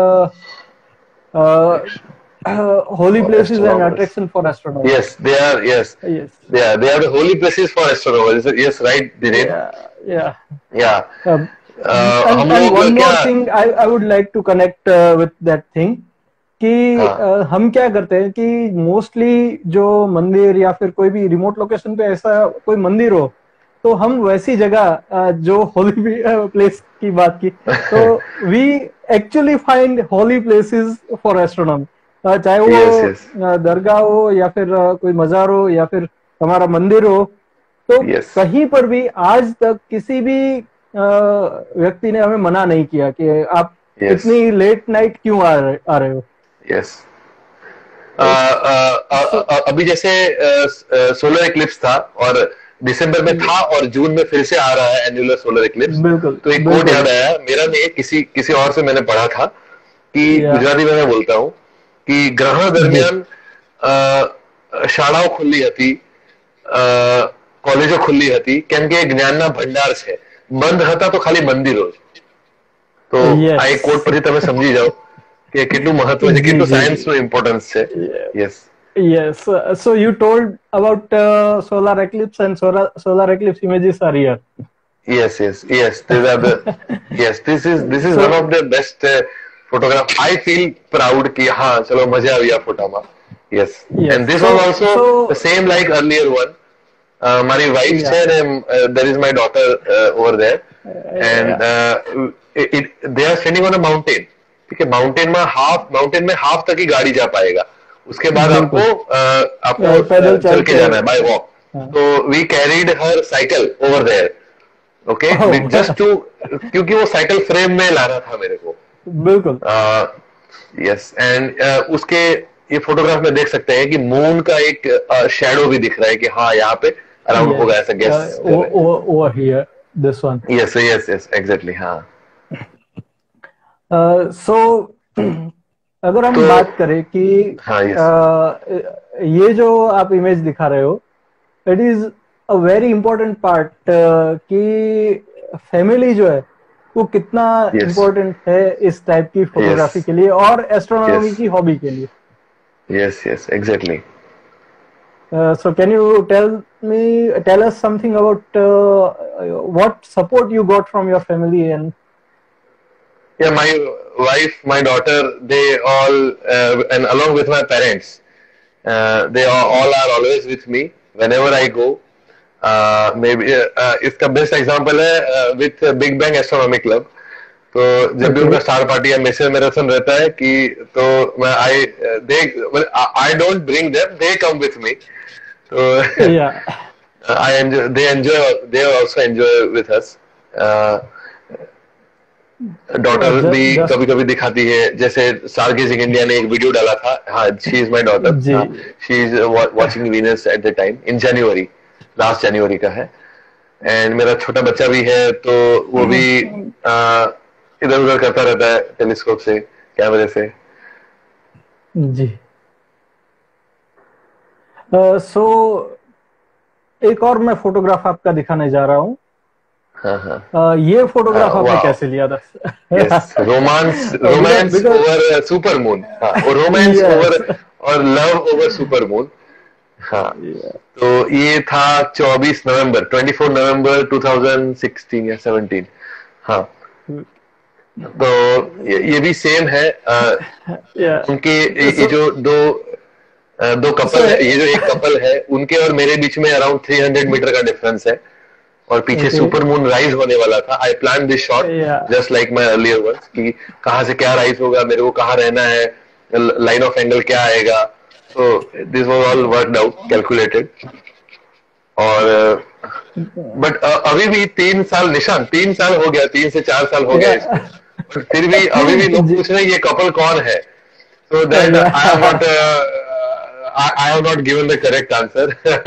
holy places and attraction for astronomers. Yes, they are. Yes, yes, they are the holy places for astronomers. Yes, right, Dhiren. Yeah. And one more thing I would like to connect with that thing कि हम क्या करते हैं कि mostly जो मंदिर या फिर कोई भी रिमोट लोकेशन पे ऐसा कोई मंदिर हो तो हम वैसी जगह जो होली प्लेस की बात की तो we actually find holy places for astronomy, चाहे वो दरगाह हो या फिर कोई मजार हो या फिर हमारा मंदिर हो, तो कहीं पर भी आज तक किसी भी व्यक्ति ने हमें मना नहीं किया कि आप इतनी लेट नाइट क्यों आ रहे हो. यस अभी जैसे सोलर इक्लिप्स था और दिसंबर में था और जून में फिर से आ रहा है एन्युलर सोलर इक्लिप्स. तो एक कोट याद आया मेरा, नहीं किसी और से मैंने पढ़ा था कि गुजराती में मैं बोलता हूँ कि ग्रहण दरमियान શાળાઓ ખુલ્લી હતી, કોલેજો ખુલ્લી હતી કેમ કે જ્ઞાનના ભંડાર છે, બંધ હતા તો ખાલી મંદિરો. તો આ એક કોટ પછી તમે સમજી જાઓ કે કેટલું મહત્વ છે, કેટલું સાયન્સનું ઇમ્પોર્ટન્સ છે. Yes, so you told about solar eclipse and solar eclipse images are here. Yes, these are the this is one of the best photograph. I feel proud कि हाँ चलो मजा आ गया फोटो में. Yes, and this was also the same like earlier one. My wife said there is my daughter over there and they are standing on a mountain. ठीक है, mountain में half तक ही गाड़ी जा पाएगा, उसके बाद आपको चल के जाना है बाय वॉक. तो we carried her cycle over there, okay, just to, क्योंकि वो साइकिल फ्रेम में लाना था मेरे को. बिल्कुल. यस, एंड उसके ये फोटोग्राफ में देख सकते हैं कि मून का एक शैडो भी दिख रहा है कि हाँ यहाँ पे अराउंड होगा ऐसा guess. Over here this one. Yes exactly. हाँ. सो अगर हम बात करें कि ये जो आप इमेज दिखा रहे हो, it is a very important part कि फैमिली जो है वो कितना इम्पोर्टेंट है इस टाइप की फोटोग्राफी के लिए और एस्ट्रोनॉमी की हॉबी के लिए. Yes exactly. So can you tell us something about what support you got from your family? And yeah, my wife, my daughter, they all and along with my parents, they all are always with me whenever I go. Maybe इसका best example है with big bang astronomy club. तो जब भी उनका star party या mission marathon रहता है कि तो मैं I don't bring them, they come with me. तो they also enjoy with us. Daughter भी कभी कभी दिखाती है, जैसे स्टारगेजिंग इंडिया ने एक वीडियो डाला था. हाँ, she is my daughter, she is watching Venus at the time in January, last January का है. एंड मेरा छोटा बच्चा भी है तो वो भी इधर उधर करता रहता है टेलीस्कोप से, कैमरे से. जी. सो एक और मैं फोटोग्राफ आपका दिखाने जा रहा हूँ. ये फोटोग्राफ आपने कैसे लिया था? Romance over supermoon. Romance over और लव ओवर सुपर मून. हाँ, तो ये था 24 नवंबर 2016 या 17. हाँ, तो ये भी सेम है. उनके ये जो दो कपल है, ये जो एक कपल है उनके और मेरे बीच में अराउंड 300 मीटर का डिफरेंस है और पीछे सुपर मून राइज होने वाला था. I plan this shot just like my earlier works कि कहाँ से क्या राइज होगा, मेरे को कहाँ रहना है, लाइन ऑफ एंगल क्या आएगा, तो this was all worked out, calculated. और बट अभी भी 3 साल, निशान 3 साल हो गया, 3 से 4 साल हो गया इसको, but फिर भी अभी भी लोग पूछ रहे हैं ये कपल कौन है, so that I have not given the correct answer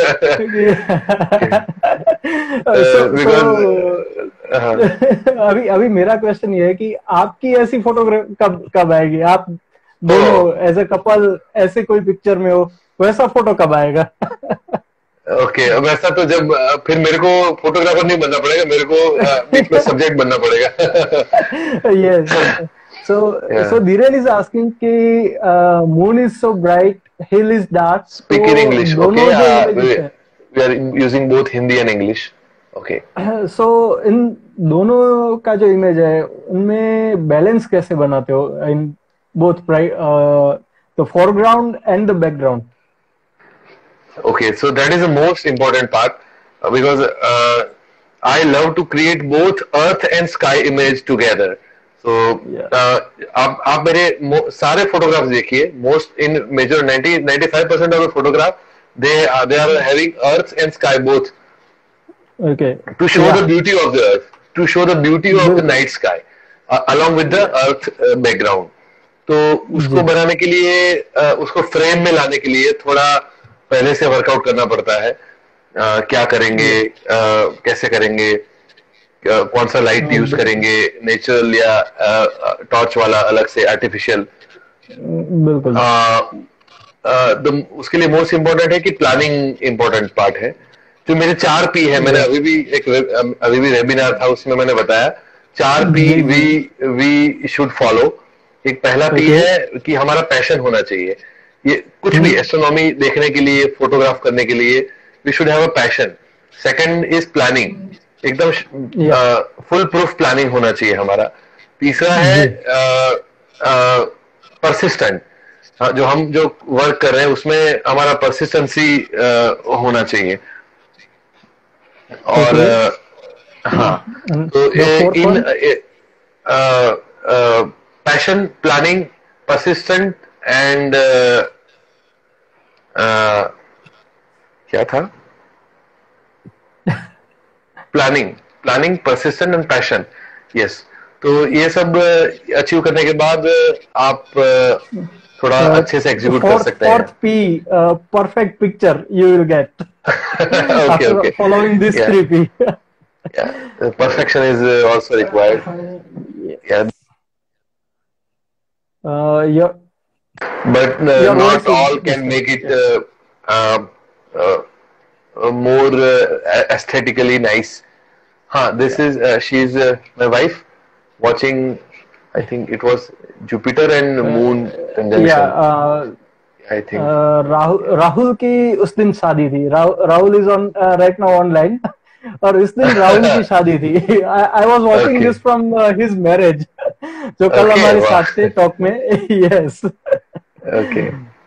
because अभी मेरा क्वेश्चन ये है कि आपकी ऐसी फोटोग्राफ कब आएगी, आप दोनों एज ए कपल ऐसे कोई पिक्चर में हो, वैसा फोटो कब आएगा? ओके, वैसा तो जब फिर मेरे को फोटोग्राफर नहीं बनना पड़ेगा, मेरे को बीच में सब्जेक्ट बनना पड़ेगा। Yes. So Dhiren is asking कि moon is so bright, hill is dark. Speak in English, okay? We are using both Hindi and English. Okay. So इन दोनों का जो इमेज है उनमें बैलेंस कैसे बनाते हो in both the foreground and the background? Okay, so that is the most important part because I love to create both earth and sky image together. So आप मेरे सारे फोटोग्राफ्स देखिए, most in major 95% of the photograph they are having earth and sky both. Okay. To show the beauty of the earth, to show the beauty of the night sky, along with the earth background. तो उसको बनाने के लिए, उसको frame में लाने के लिए थोड़ा पहले से वर्कआउट करना पड़ता है। क्या करेंगे, कैसे करेंगे, कौन सा लाइट यूज करेंगे, नेचुरल या टॉर्च वाला अलग से, आर्टिफिशियल। बिल्कुल। उसके लिए मोस्ट इम्पोर्टेंट है कि प्लानिंग इम्पोर्टेंट पार्ट है। जो मेरे 4P है, मैंने अभी भी वेबिनार था उसमें मैंने बताया 4P वी शुड फॉलो। एक पहला P है कि हमारा पैशन होना चाहिए, ये कुछ भी एस्ट्रोनॉमी देखने के लिए, फोटोग्राफ करने के लिए we should have a passion. Second is planning, एकदम फुल प्रूफ प्लानिंग होना चाहिए हमारा। तीसरा है परसिस्टेंट, जो हम जो वर्क कर रहे हैं उसमें हमारा परसिस्टेंसी होना चाहिए। और हाँ, तो in passion, planning, persistent and क्या था, planning, persistent and passion. Yes, तो ये सब अचीव करने के बाद आप थोड़ा अच्छे से एग्जीक्यूट कर सकते हैं। 4P perfect picture you will get after following this 3P. Perfection is also required. But not all can make it more aesthetically nice. This is she is my wife watching. I think it was Jupiter and Moon conjunction. I think Rahul की उस दिन शादी थी। Rahul is on right now online, और इस दिन राहुल की शादी थी। I was watching this from his marriage, जो कल हमारे साथ थे टॉक में। Yes, okay.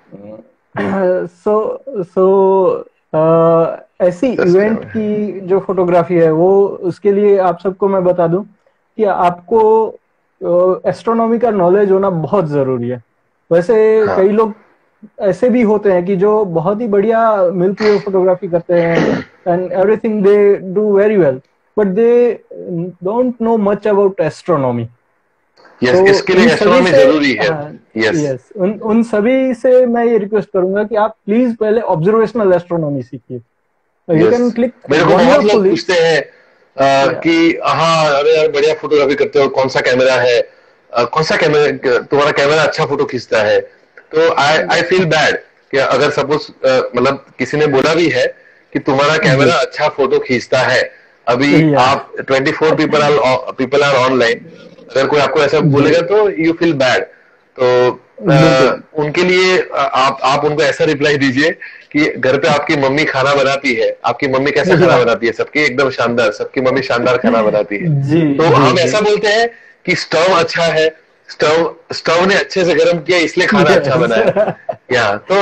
सो ऐसी इवेंट की जो फोटोग्राफी है वो, उसके लिए आप सबको मैं बता दूं कि आपको एस्ट्रोनॉमी का नॉलेज होना बहुत जरूरी है। वैसे कई लोग ऐसे भी होते हैं कि जो बहुत ही बढ़िया मिल्की वे फोटोग्राफी करते हैं and everything they do very well, but they don't know much about astronomy. Yes, इसके लिए एस्ट्रोनॉमी जरूरी है। यस, उन सभी से मैं ये रिक्वेस्ट करूंगा कि आप प्लीज पहले ऑब्जर्वेशनल एस्ट्रोनॉमी सीखिए। You can click. मेरे को बहुत लोग पूछते हैं कि हाँ, अरे यार बढ़िया फोटोग्राफी करते हो, कौन सा कैमरा है, कौन सा कैमरा, तुम्हारा कैमरा अच्छा फोटो खींचता है। तो आई फील बैड कि अगर सपोज मतलब किसी ने बोला भी है कि तुम्हारा कैमरा अच्छा फोटो खींचता है, अभी आप 24 पीपल आर ऑनलाइन, अगर कोई आपको ऐसा बोलेगा तो यू फील बैड। तो उनके लिए आप उनको ऐसा रिप्लाई दीजिए कि घर पे आपकी मम्मी खाना बनाती है, आपकी मम्मी कैसा खाना बनाती है, सबकी एकदम शानदार, सबकी मम्मी शानदार खाना बनाती है। तो हम ऐसा बोलते हैं कि स्टव अच्छा है, स्टव ने अच्छे से गर्म किया इसलिए खाना अच्छा बना है। या तो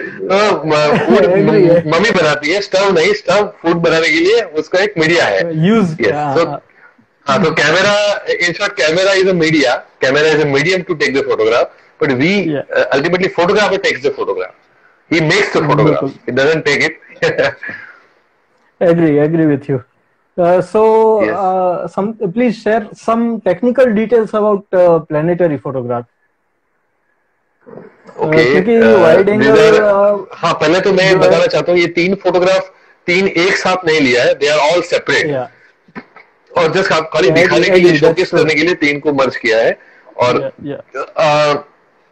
मम्मी बनाती है, स्टव नहीं। स्टव फूड बनाने के लिए उसका एक मीडिया है। हाँ, तो camera, in short camera is a media, camera is a medium to take the photograph, but we Yeah. ultimately photographer takes the photograph. He makes the photograph. बिल्कुल. He doesn't take it. Agree with you. So, Yes. please share some technical details about planetary photograph. Okay क्योंकि wide angle हाँ, पहले तो मैं बताना चाहता हूँ ये तीन फोटोग्राफ तीन एक साथ नहीं लिया है, दे आर ऑल सेपरेट, या और जस्ट खाली Yeah, दिखाने के agree, लिए, that's शोकेस true. करने के लिए तीन को मर्ज किया है. और या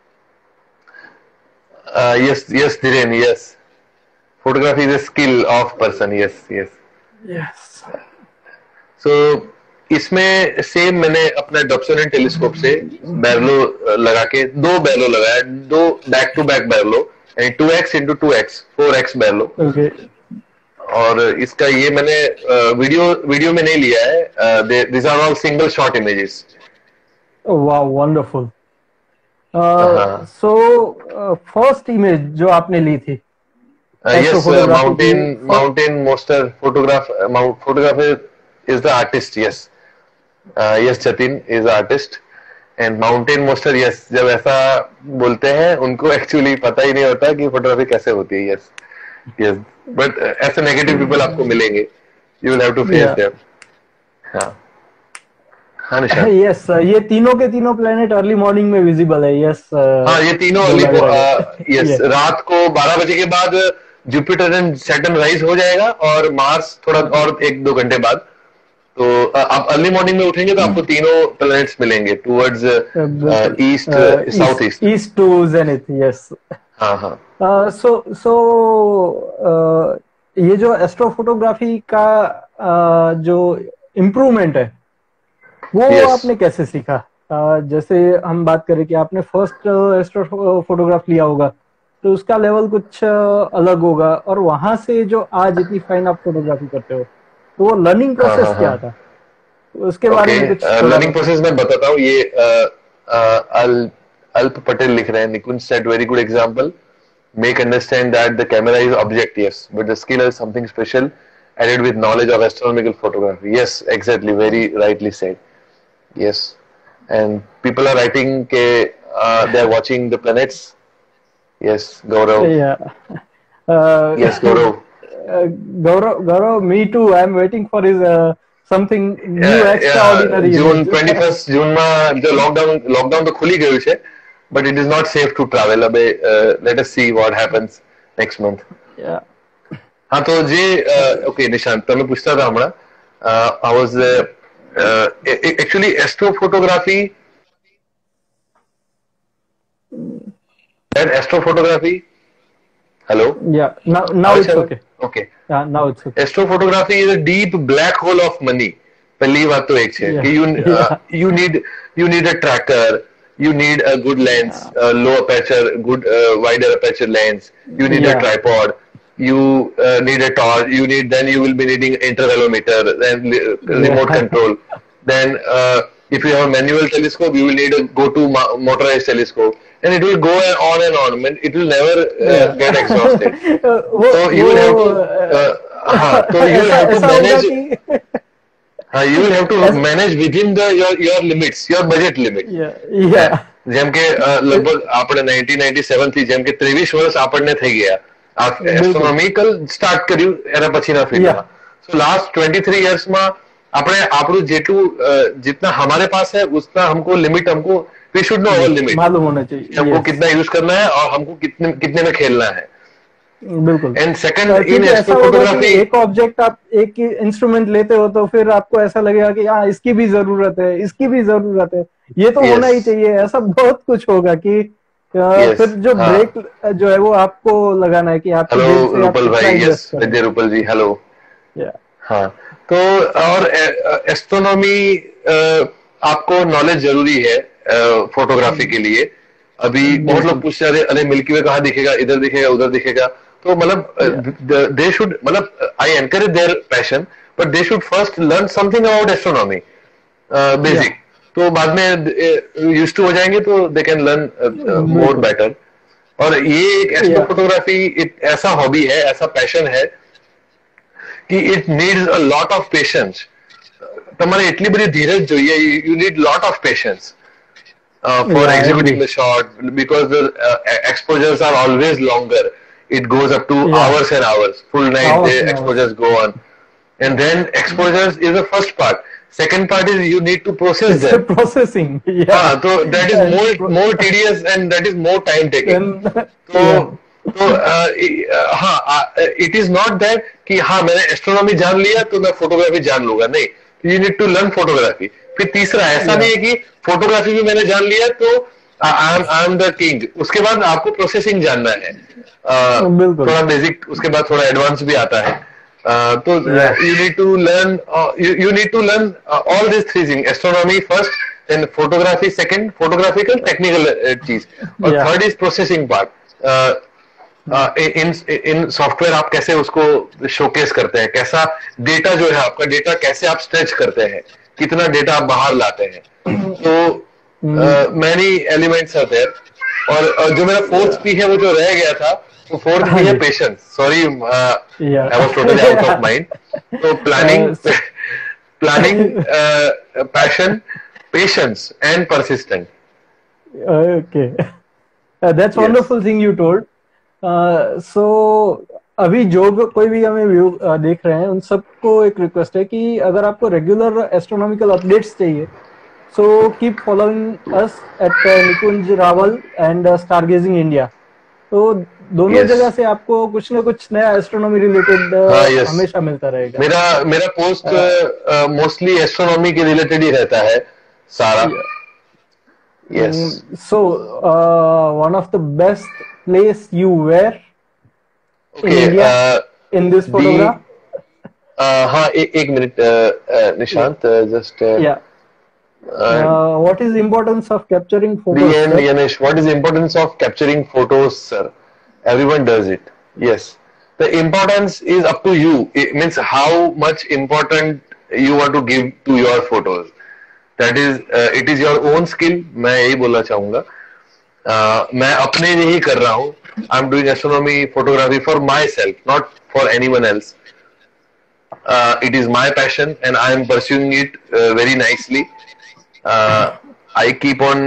yes yes Dhiren, yes, photography is a skill of person. Yes yes. Yes. So इसमें सेम मैंने अपना डॉप्सोनियन टेलीस्कोप से बैरलो लगा के, दो बैरलो लगाया, दो back to back Barlow, 2x into 2x 4x Barlow. Okay. और इसका ये मैंने वीडियो में नहीं लिया है. This are all single shot images. Wow, wonderful. हाँ. सो फर्स्ट इमेज जो आपने ली थी, Yes, mountain monster photographer is the artist. Yes, yes, Jatin is the artist, and mountain monster, yes, जब ऐसा बोलते हैं उनको एक्चुअली पता ही नहीं होता कि फोटोग्राफी कैसे होती है. Yes, yes, but ऐसे नेगेटिव पीपल आपको मिलेंगे, you will have to face them. हाँ हाँ निशान. यस, ये तीनों के तीनों प्लेनेट अर्ली मॉर्निंग में विजिबल है. यस. हाँ, ये तीनों यस, रात को 12 बजे के बाद जुपिटर एंड सैटर्न राइज हो जाएगा, और मार्स थोड़ा और 1-2 घंटे बाद. तो आप अर्ली मॉर्निंग में उठेंगे तो आपको तीनों प्लैनेट्स मिलेंगे towards east, south east to zenith. Yes. हाँ हाँ. सो ये जो एस्ट्रोफोटोग्राफी का जो इम्प्रूवमेंट है वो Yes. आपने कैसे सीखा? जैसे हम बात करें कि आपने फर्स्ट एस्ट्रो फोटोग्राफ लिया होगा तो उसका लेवल कुछ अलग होगा, और वहां से जो आज इतनी फाइन आप फोटोग्राफी करते हो तो वो लर्निंग प्रोसेस क्या था, उसके बारे में कुछ? लर्निंग प्रोसेस मैं बताता हूँ. ये अल्प पटेल लिख रहे हैं, Nikunj set very good example, make understand that the camera is object, yes, but the skill is something special added with knowledge of astronomical photography. Yes, exactly, very rightly said. Yes, and people are writing ke they are watching the planets. Yes, Gaurav. Yeah. Yes, Gaurav. Gaurav, me too. I am waiting for his something new extraordinary. June 21st जून में जो lockdown तो खुली गયું છે, but it is not safe to travel. अबे let us see what happens next month. Yeah. हाँ, तो जे okay Nishant, તમે પૂછતા હતા હમણાં, I was actually astrophotography. That astrophotography. Hello. Yeah. Now it's okay. Okay. Yeah, now it's okay. Astrophotography is a deep black hole of money. पहली बात तो एक है कि you need a tracker, you need a good lens, low aperture, good wider aperture lens. You need a tripod. You need a torch. Then you will be needing intervalometer, then remote control. Then if you have a manual telescope, you will need a go-to motorized telescope, and it will go on and on. It will never get exhausted. So you will have to manage. You will have to manage within your limits, your budget limit. Yeah. જેમ કે લગભગ આપણે 1997 થી જેમ કે 23 વર્ષ આપણને થઈ ગયા આ એસ્ટ્રોનોમિકલ સ્ટાર્ટ કર્યું એના પછીના ફિલ્ડમાં. સો લાસ્ટ 23 इयर्स में આપણે આપણું જેટલું जितना हमारे पास है उतना हमको लिमिट, हमको we should know our limit, मालूम होना चाहिए हमको कितना यूज करना है और हमको कितने में खेलना है. बिल्कुल. एंड सेकंड इन एस्ट्रोफोटोग्राफी, एक ऑब्जेक्ट आप एक इंस्ट्रूमेंट लेते हो तो फिर आपको ऐसा लगेगा कि हाँ इसकी भी जरूरत है, इसकी भी जरूरत है, ये तो होना ही चाहिए. ऐसा बहुत कुछ होगा कि फिर जो ब्रेक जो है वो आपको लगाना है कि आप. हेलो रूपल भाई. Yes Vijay Rupal ji, hello. हाँ, तो और एस्ट्रोनॉमी आपको नॉलेज जरूरी है फोटोग्राफी के लिए. अभी बहुत लोग पूछ रहे अरे मिल्की वे कहाँ दिखेगा, इधर दिखेगा, उधर दिखेगा. तो मतलब दे शुड, मतलब I encourage their passion, but they should first learn something about astronomy basic. तो बाद में यूज टू हो जाएंगे तो they can learn more better. और ये एक एस्ट्रो फोटोग्राफी ऐसा हॉबी है, ऐसा पैशन है कि it needs a lot of patience. તમારે એટલી બધી ધીરજ જોઈએ. You need lot of patience. for Yeah, I executing agree. the shot, because the exposures are always longer. It goes up to Yeah, hours and hours. Full night hours the and hours. exposures go on. And then exposures is the first part. Second part is you need to process It's a them. processing. Yeah, So that is and more tedious and that is more time taking. then yeah, तो हाँ, it is not that कि हाँ मैंने astronomy जान लिया तो मैं photography जान लूंगा, नहीं, you need to learn photography. फिर तीसरा ऐसा yeah, नहीं है कि फोटोग्राफी भी मैंने जान लिया तो आई एम द किंग. उसके बाद आपको प्रोसेसिंग जानना है, बिल्कुल. थोड़ा बेसिक, उसके बाद थोड़ा एडवांस भी आता है. तो Yeah, you need to learn all this three thing, astronomy first, then photography second, photographical technical चीज, और yeah, third is processing part. In software आप कैसे उसको शोकेस करते हैं, कैसा डेटा जो है आपका डेटा कैसे आप स्ट्रेच करते हैं, कितना डेटा आप बाहर लाते हैं. तो मैनी एलिमेंट्स आर देयर. और जो मेरा फोर्थ पी है वो जो रह गया था, वो फोर्थ हाँ पी है जी, patience. Sorry, yeah. I was totally out of mind. तो planning, passion, patience and persistent. Okay. That's yes. wonderful thing you told. So अभी जो कोई भी हमें व्यू देख रहे हैं उन सबको एक रिक्वेस्ट है कि अगर आपको रेगुलर एस्ट्रोनॉमिकल अपडेट्स चाहिए, so keep following us at Nikunj Raval and stargazing India. तो दोनों यस. जगह से आपको कुछ ना कुछ नया एस्ट्रोनॉमी रिलेटेड हाँ, यस. हमेशा मिलता रहेगा. मेरा मेरा पोस्ट मोस्टली एस्ट्रोनॉमी के रिलेटेड ही रहता है सारा. Yes. So one of the best place you were in okay. India in this photograph. हाँ, एक minute Nishant, just Yeah. What is the importance of capturing photos? Dian, Sir? Yanesh, what is the importance of capturing photos, sir? Everyone does it. Yes. The importance is up to you. It means how much important you want to give to your photos. That is, it is your own skill. मैं यही बोलना चाहूँगा. मैं अपने लिए ही कर रहा हूँ. I'm doing astronomy photography for myself, not for anyone else. It is my passion and I am pursuing it very nicely. I keep on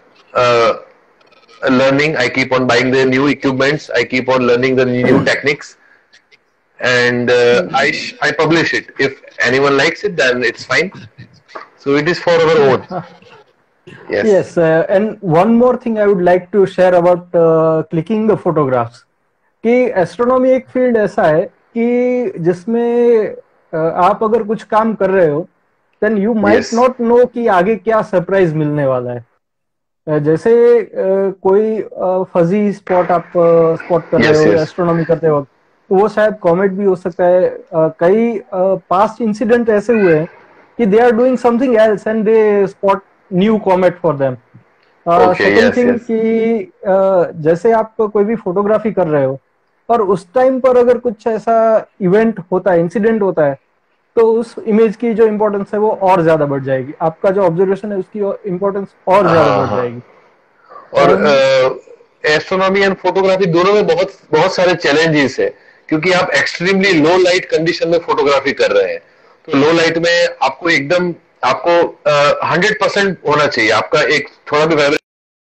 learning. I keep on buying the new equipments. I keep on learning the new techniques, and I publish it. If anyone likes it, then it's fine. So it is for our own. Yes. Yes, and one more thing I would like to share about clicking the photographs. कि astronomy एक field ऐसा है कि जिसमें आप अगर कुछ काम कर रहे हो, then you might not know कि आगे क्या सरप्राइज मिलने वाला है. जैसे कोई फजी स्पॉट आप स्पॉट कर रहे हो एस्ट्रोनॉमी करते वक्त, वो शायद कॉमेट भी हो सकता है. कई पास्ट इंसिडेंट ऐसे हुए हैं कि they are doing something else and they spot new comet for them. Second thing कि जैसे आप कोई भी फोटोग्राफी कर रहे हो और उस टाइम पर अगर कुछ ऐसा इवेंट होता है, इंसिडेंट होता है, तो उस इमेज की जो इम्पोर्टेंस है वो और ज्यादा बढ़ जाएगी. आपका जो ऑब्जर्वेशन है उसकी इम्पोर्टेंस और ज्यादा बढ़ जाएगी. और एस्ट्रोनॉमी एंड फोटोग्राफी दोनों में बहुत बहुत सारे चैलेंजेस है, क्योंकि आप एक्सट्रीमली लो लाइट कंडीशन में फोटोग्राफी कर रहे हैं. तो लो लाइट में आपको एकदम 100% होना चाहिए. आपका एक थोड़ा भी वाइब्रेशन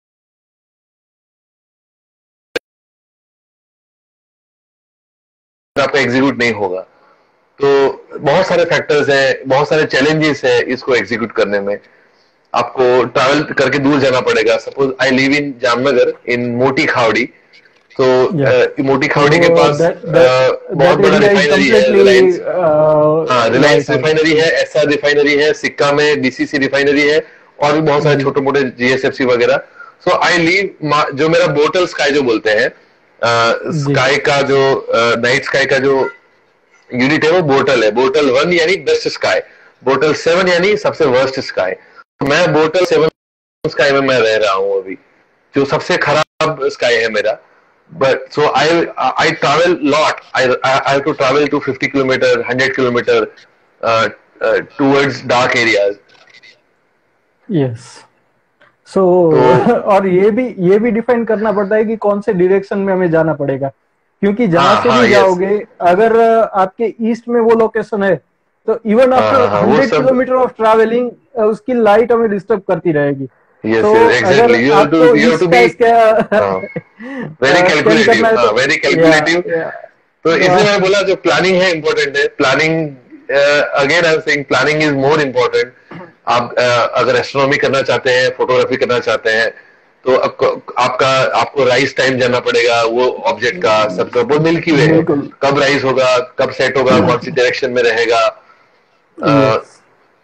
आपका एग्जीक्यूट नहीं होगा. तो बहुत सारे फैक्टर्स हैं, बहुत सारे चैलेंजेस हैं इसको एग्जीक्यूट करने में. आपको ट्रैवल करके दूर जाना पड़ेगा. Suppose I live in Jamnagar in Moti Khavdi. तो मोटी खावड़ी के पास बहुत बड़ा रिफाइनरी है, रिलायंस. हाँ, रिलायंस रिफाइनरी है, एसआर रिफाइनरी है, सिक्का में डीसीसी रिफाइनरी है, और भी बहुत सारे छोटे मोटे जीएसएफसी वगैरह. सो आई लीव, जो मेरा बोटल स्काई जो बोलते हैं, स्काई का जो नाइट स्काई का जो यूनिट है वो बोटल है. बोटल 1 यानी बेस्ट स्काई, बोटल 7 यानी सबसे वर्स्ट स्काई. मैं बोटल 7 स्काई में मैं रह रहा हूँ अभी, जो सबसे खराब स्काई है मेरा. But so I travel lot. I have to travel to 50 kilometer, 100 kilometer towards dark areas. Yes. So और ये भी डिफाइन करना पड़ता है कि कौन से डायरेक्शन में हमें जाना पड़ेगा, क्योंकि जहां से भी जाओगे, अगर आपके ईस्ट में वो लोकेशन है तो even after 100 kilometre of travelling उसकी लाइट हमें डिस्टर्ब करती रहेगी. Yes, तो yes, अगर exactly. आपको You have इस to be टाइप का very स्कैन calculative. करना है हाँ, तो very या calculative. या तो तो इसलिए मैंने बोला जो प्लानिंग है इम्पोर्टेंट है. Planning again I am saying planning is more important. आप अगर एस्ट्रोनॉमी करना चाहते हैं, फोटोग्राफी करना चाहते हैं, तो आपको राइज टाइम जानना पड़ेगा वो ऑब्जेक्ट का. सबसे वो मिल्की वे है, बिल्कुल. कब राइज होगा, कब सेट होगा, कौन सी डायरेक्शन में रहेगा. Yes.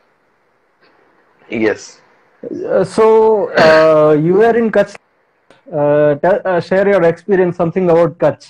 Yes. So you were in Kutch. Share your experience, something about Kutch,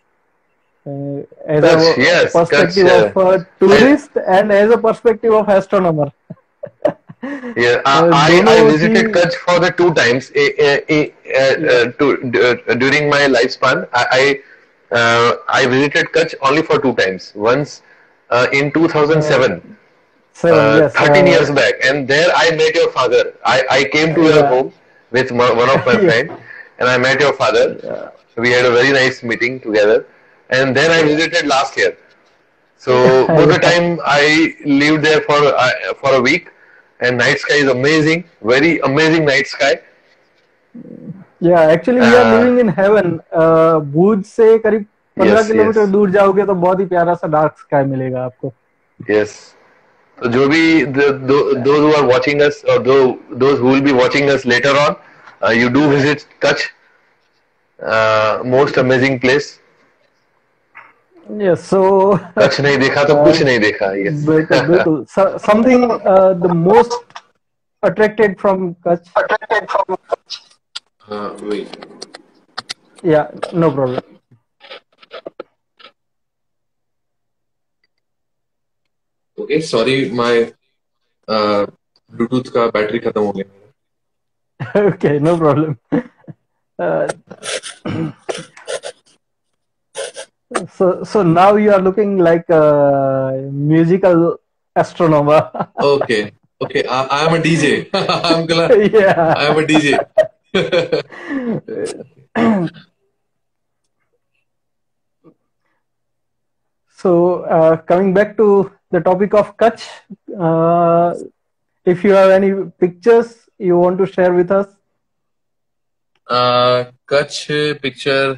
as Kutch, a yes Kutch. perspective of a tourist and as a perspective of astronomer. Yeah, I दोनों visited की. Kutch for the two times Yeah. during my lifespan. I visited Kutch only for two times. Once in uh, 2007, 7. Yes. 13 years back, and there I met your father. I came to your Yeah. home with one of my Yeah. friends, and I met your father. Yeah. We had a very nice meeting together, and then I Yeah. visited last year. So both the Yeah. time I lived there for a week, and night sky is amazing, very amazing night sky. Yeah, actually we are Uh, living in heaven. Bhuj से करीब 15 yes, kilometre yes, दूर जाओगे तो बहुत ही प्यारा सा dark sky मिलेगा आपको. yes. So जो भी those who are watching us, or those who will be watching us later on, you do visit Kutch. Most amazing place. Yes, so Kutch नहीं देखा तो कुछ नहीं देखा. Yes. बिल्कुल बिल्कुल. Something the most attracted from Kutch. Wait. Yeah, no problem. Okay, sorry, my Bluetooth का battery खत्म हो गया. Okay, no problem. Uh, so now you are looking like a musical astronomer. Okay, okay. I am a DJ. I'm gonna. Yeah. I am a DJ. So coming back to the topic of Kutch, if you have any pictures you want to share with us. Kutch picture.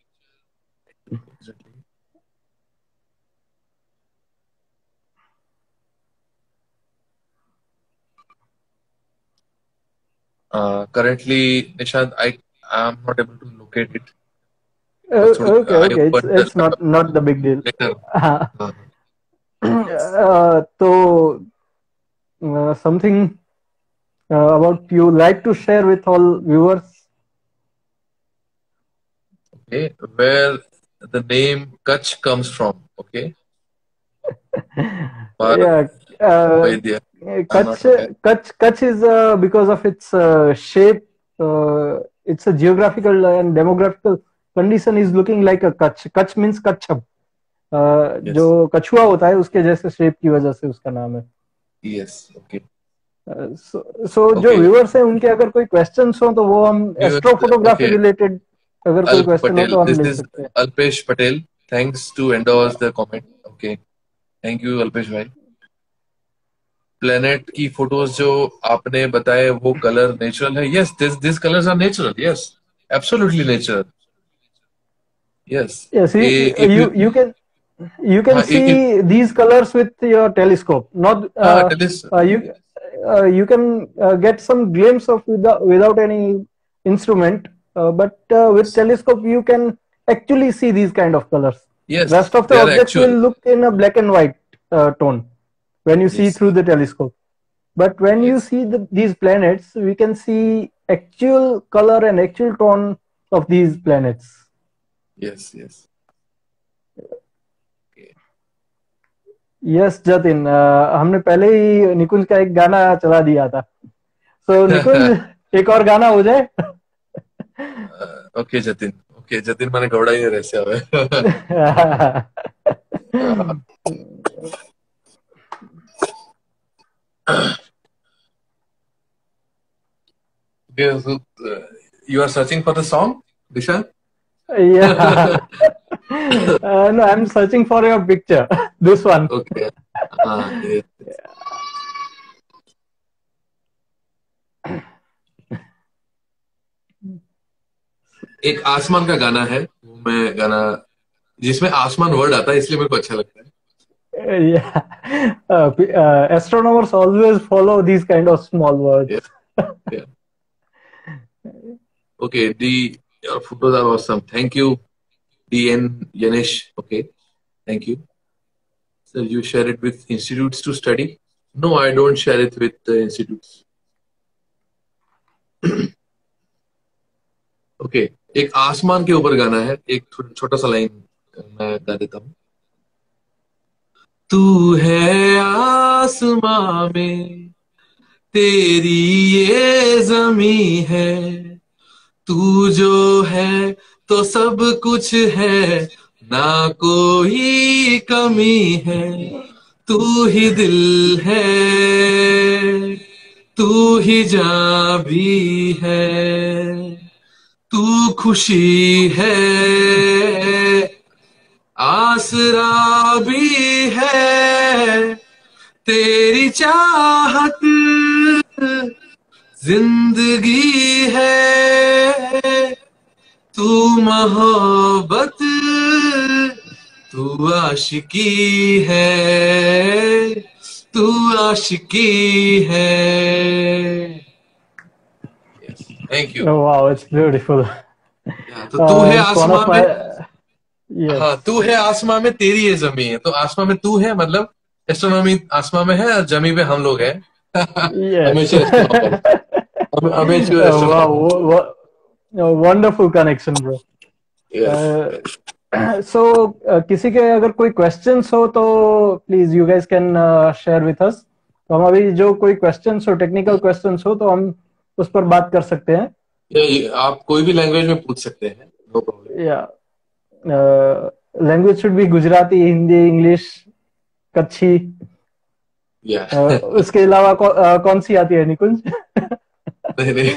Currently, Nishant, I am not able to locate it. Okay, it's not the big deal. Later. So something about you like to share with all viewers. Okay, where the name Kutch comes from. Okay. Yeah. Kutch is because of its shape. It's a geographical and demographical condition is looking like a Kutch. Kutch means Kachhap. Yes. जो कछुआ होता है उसके जैसे shape की वजह से उसका नाम है. Yes. Okay. So जो व्यूअर्स हैं उनके अगर कोई क्वेश्चंस हो तो वो हम एस्ट्रो फोटोग्राफी रिलेटेड अगर कोई क्वेश्चन हो तो हम ले सकते हैं. Alpesh Patel, thanks to endorse the comment. Okay, thank you Alpesh भाई. प्लेनेट की फोटोज जो आपने बताए वो कलर नेचुरल है. Yes, this colours are natural. Yes, absolutely natural. Yes. Yes, you can see these colors with your telescope. Not you can get some glimpse of without any instrument, but with telescope you can actually see these kind of colors. Yes, rest of the objects will look in a black and white tone when you see through the telescope. But when you see these planets, we can see actual color and actual tone of these planets. Yes, yes. Yes Jatin, हमने पहले ही निकुंज का एक गाना चला दिया था. सो निकुंज एक और गाना हो जाए. ओके जतिन, मैंने गौड़ा ही रहस्य हवे. You are searching for the song, Dishan? Yeah. No, I'm searching for your picture. This one. Okay. Yes. एक आसमान का गाना है, वो मैं गाना जिसमें आसमान वर्ड आता है, इसलिए मेरे को अच्छा लगता है. Yeah. Astronomers always follow these kind of small words. Yeah, yeah. Okay, your photos are awesome. Thank you, DN Yanesh. Okay, thank you. So you share it with institutes to study? No, I don't share it with the institutes. Okay, एक आसमान के ऊपर गाना है, एक छोटा सा line मैं गा देता हूँ. तू है आसमां में, तेरी ये जमी है, तू जो है तो सब कुछ है, ना कोई कमी है, तू ही दिल है, तू ही जान भी है, तू खुशी है, आसरा भी है, तेरी चाहत जिंदगी है, तू मोहब्बत, तू आशिकी है, तू आशिकी है. Thank you. Oh wow, it's beautiful. तो तू है It's one आसमां of में. my yes. हाँ, तू है आसमां में, तेरी ये जमी है. तो आसमां में तू है, मतलब एस्ट्रोनॉमी आसमां में है और जमी पे हम लोग हैं. Yes. Amateur Wow, wonderful connection, bro. Yes. So किसी के अगर कोई questions हो तो please you guys can share with us. तो हम अभी जो कोई questions हो, technical questions हो, तो हम उस पर बात कर सकते हैं. आप कोई भी लैंग्वेज में पूछ सकते हैं, no problem. Language should be Gujarati, Hindi, English, Kachchhi. उसके अलावा कौन सी आती है निकुंज? नहीं.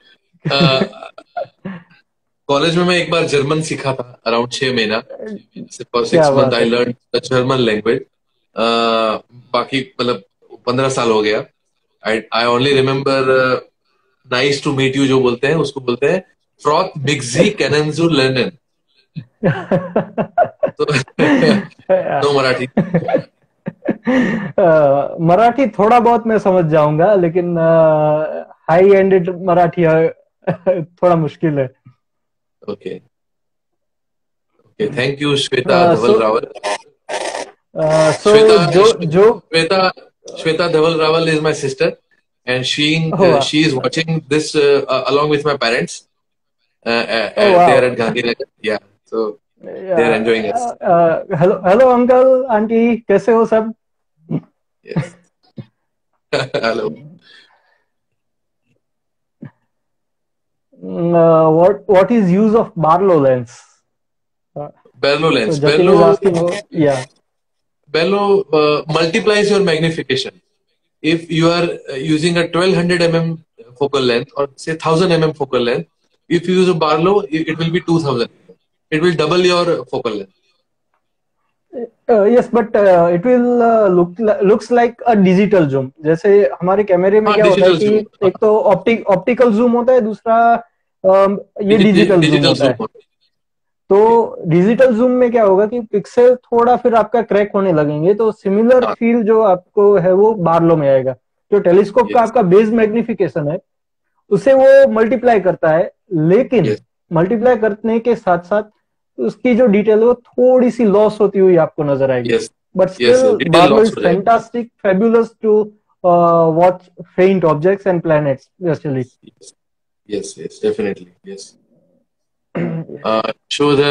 कॉलेज में मैं एक बार जर्मन सीखा था, अराउंड 6 महीना. For 6 months I learn the German language. बाकी मतलब 15 साल हो गया. I only remember nice to meet you जो बोलते हैं उसको बोलते हैं फ्रॉथ बिगजी कैननजू लर्नन. नो मराठी. मराठी थोड़ा बहुत मैं समझ जाऊंगा, लेकिन हाई एंडेड मराठी थोड़ा मुश्किल है. Okay, thank you Shweta Dhaval Rawal. Shweta Dhaval Rawal is my sister, and she is watching this along with my parents. They are at Gandhinagar. Yeah, so they are enjoying us. Hello uncle, auntie, कैसे हो सब? Yes. Hello. What is use of Barlow lens? Barlow lens. So Jatin is asking, yeah. Barlow multiplies your magnification. If you are using a 1200 mm focal length or say 1000 mm focal length, if you use a Barlow, it will be 2000. It will double your focal length. Yes, but it will looks like a digital zoom. जैसे हमारे कैमरे में क्या होता है कि एक तो ऑप्टिकल जूम होता है, दूसरा ये डिजिटल जूम होता है. तो डिजिटल जूम में क्या होगा कि पिक्सल थोड़ा फिर आपका क्रैक होने लगेंगे, तो सिमिलर फील जो आपको है वो बार्लो में आएगा. जो टेलीस्कोप का आपका बेस मैग्निफिकेशन है उसे वो मल्टीप्लाई करता है, लेकिन मल्टीप्लाई करने के साथ साथ उसकी जो डिटेल है वो थोड़ी सी लॉस होती हुई आपको नजर आएगी. But still Barlow is fantastic, fabulous to watch faint objects and planets specially. Yes, definitely, yes. Show the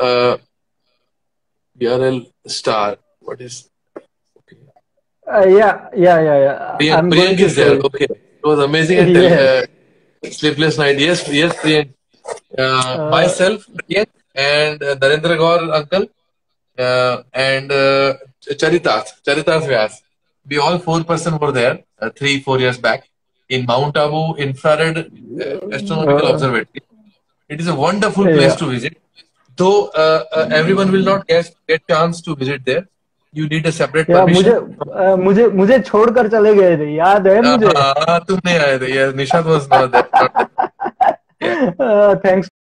URL star. What is? Okay. Yeah. Priyank is there. Okay, it was amazing. Sleepless night. Yes, Priyank. Myself, Priyank, and Narendra Gaur uncle, and Charitarth Vyas. We all 4 persons were there 3-4 years back in Mount Abu Infrared Astronomical Observatory. It is a wonderful place to visit. Though everyone will not get chance to visit there. You need a separate permission. मुझे छोड़कर चले गए थे, याद है मुझे. तुम नहीं आए थे. Yes, Nishad was not there. Thanks.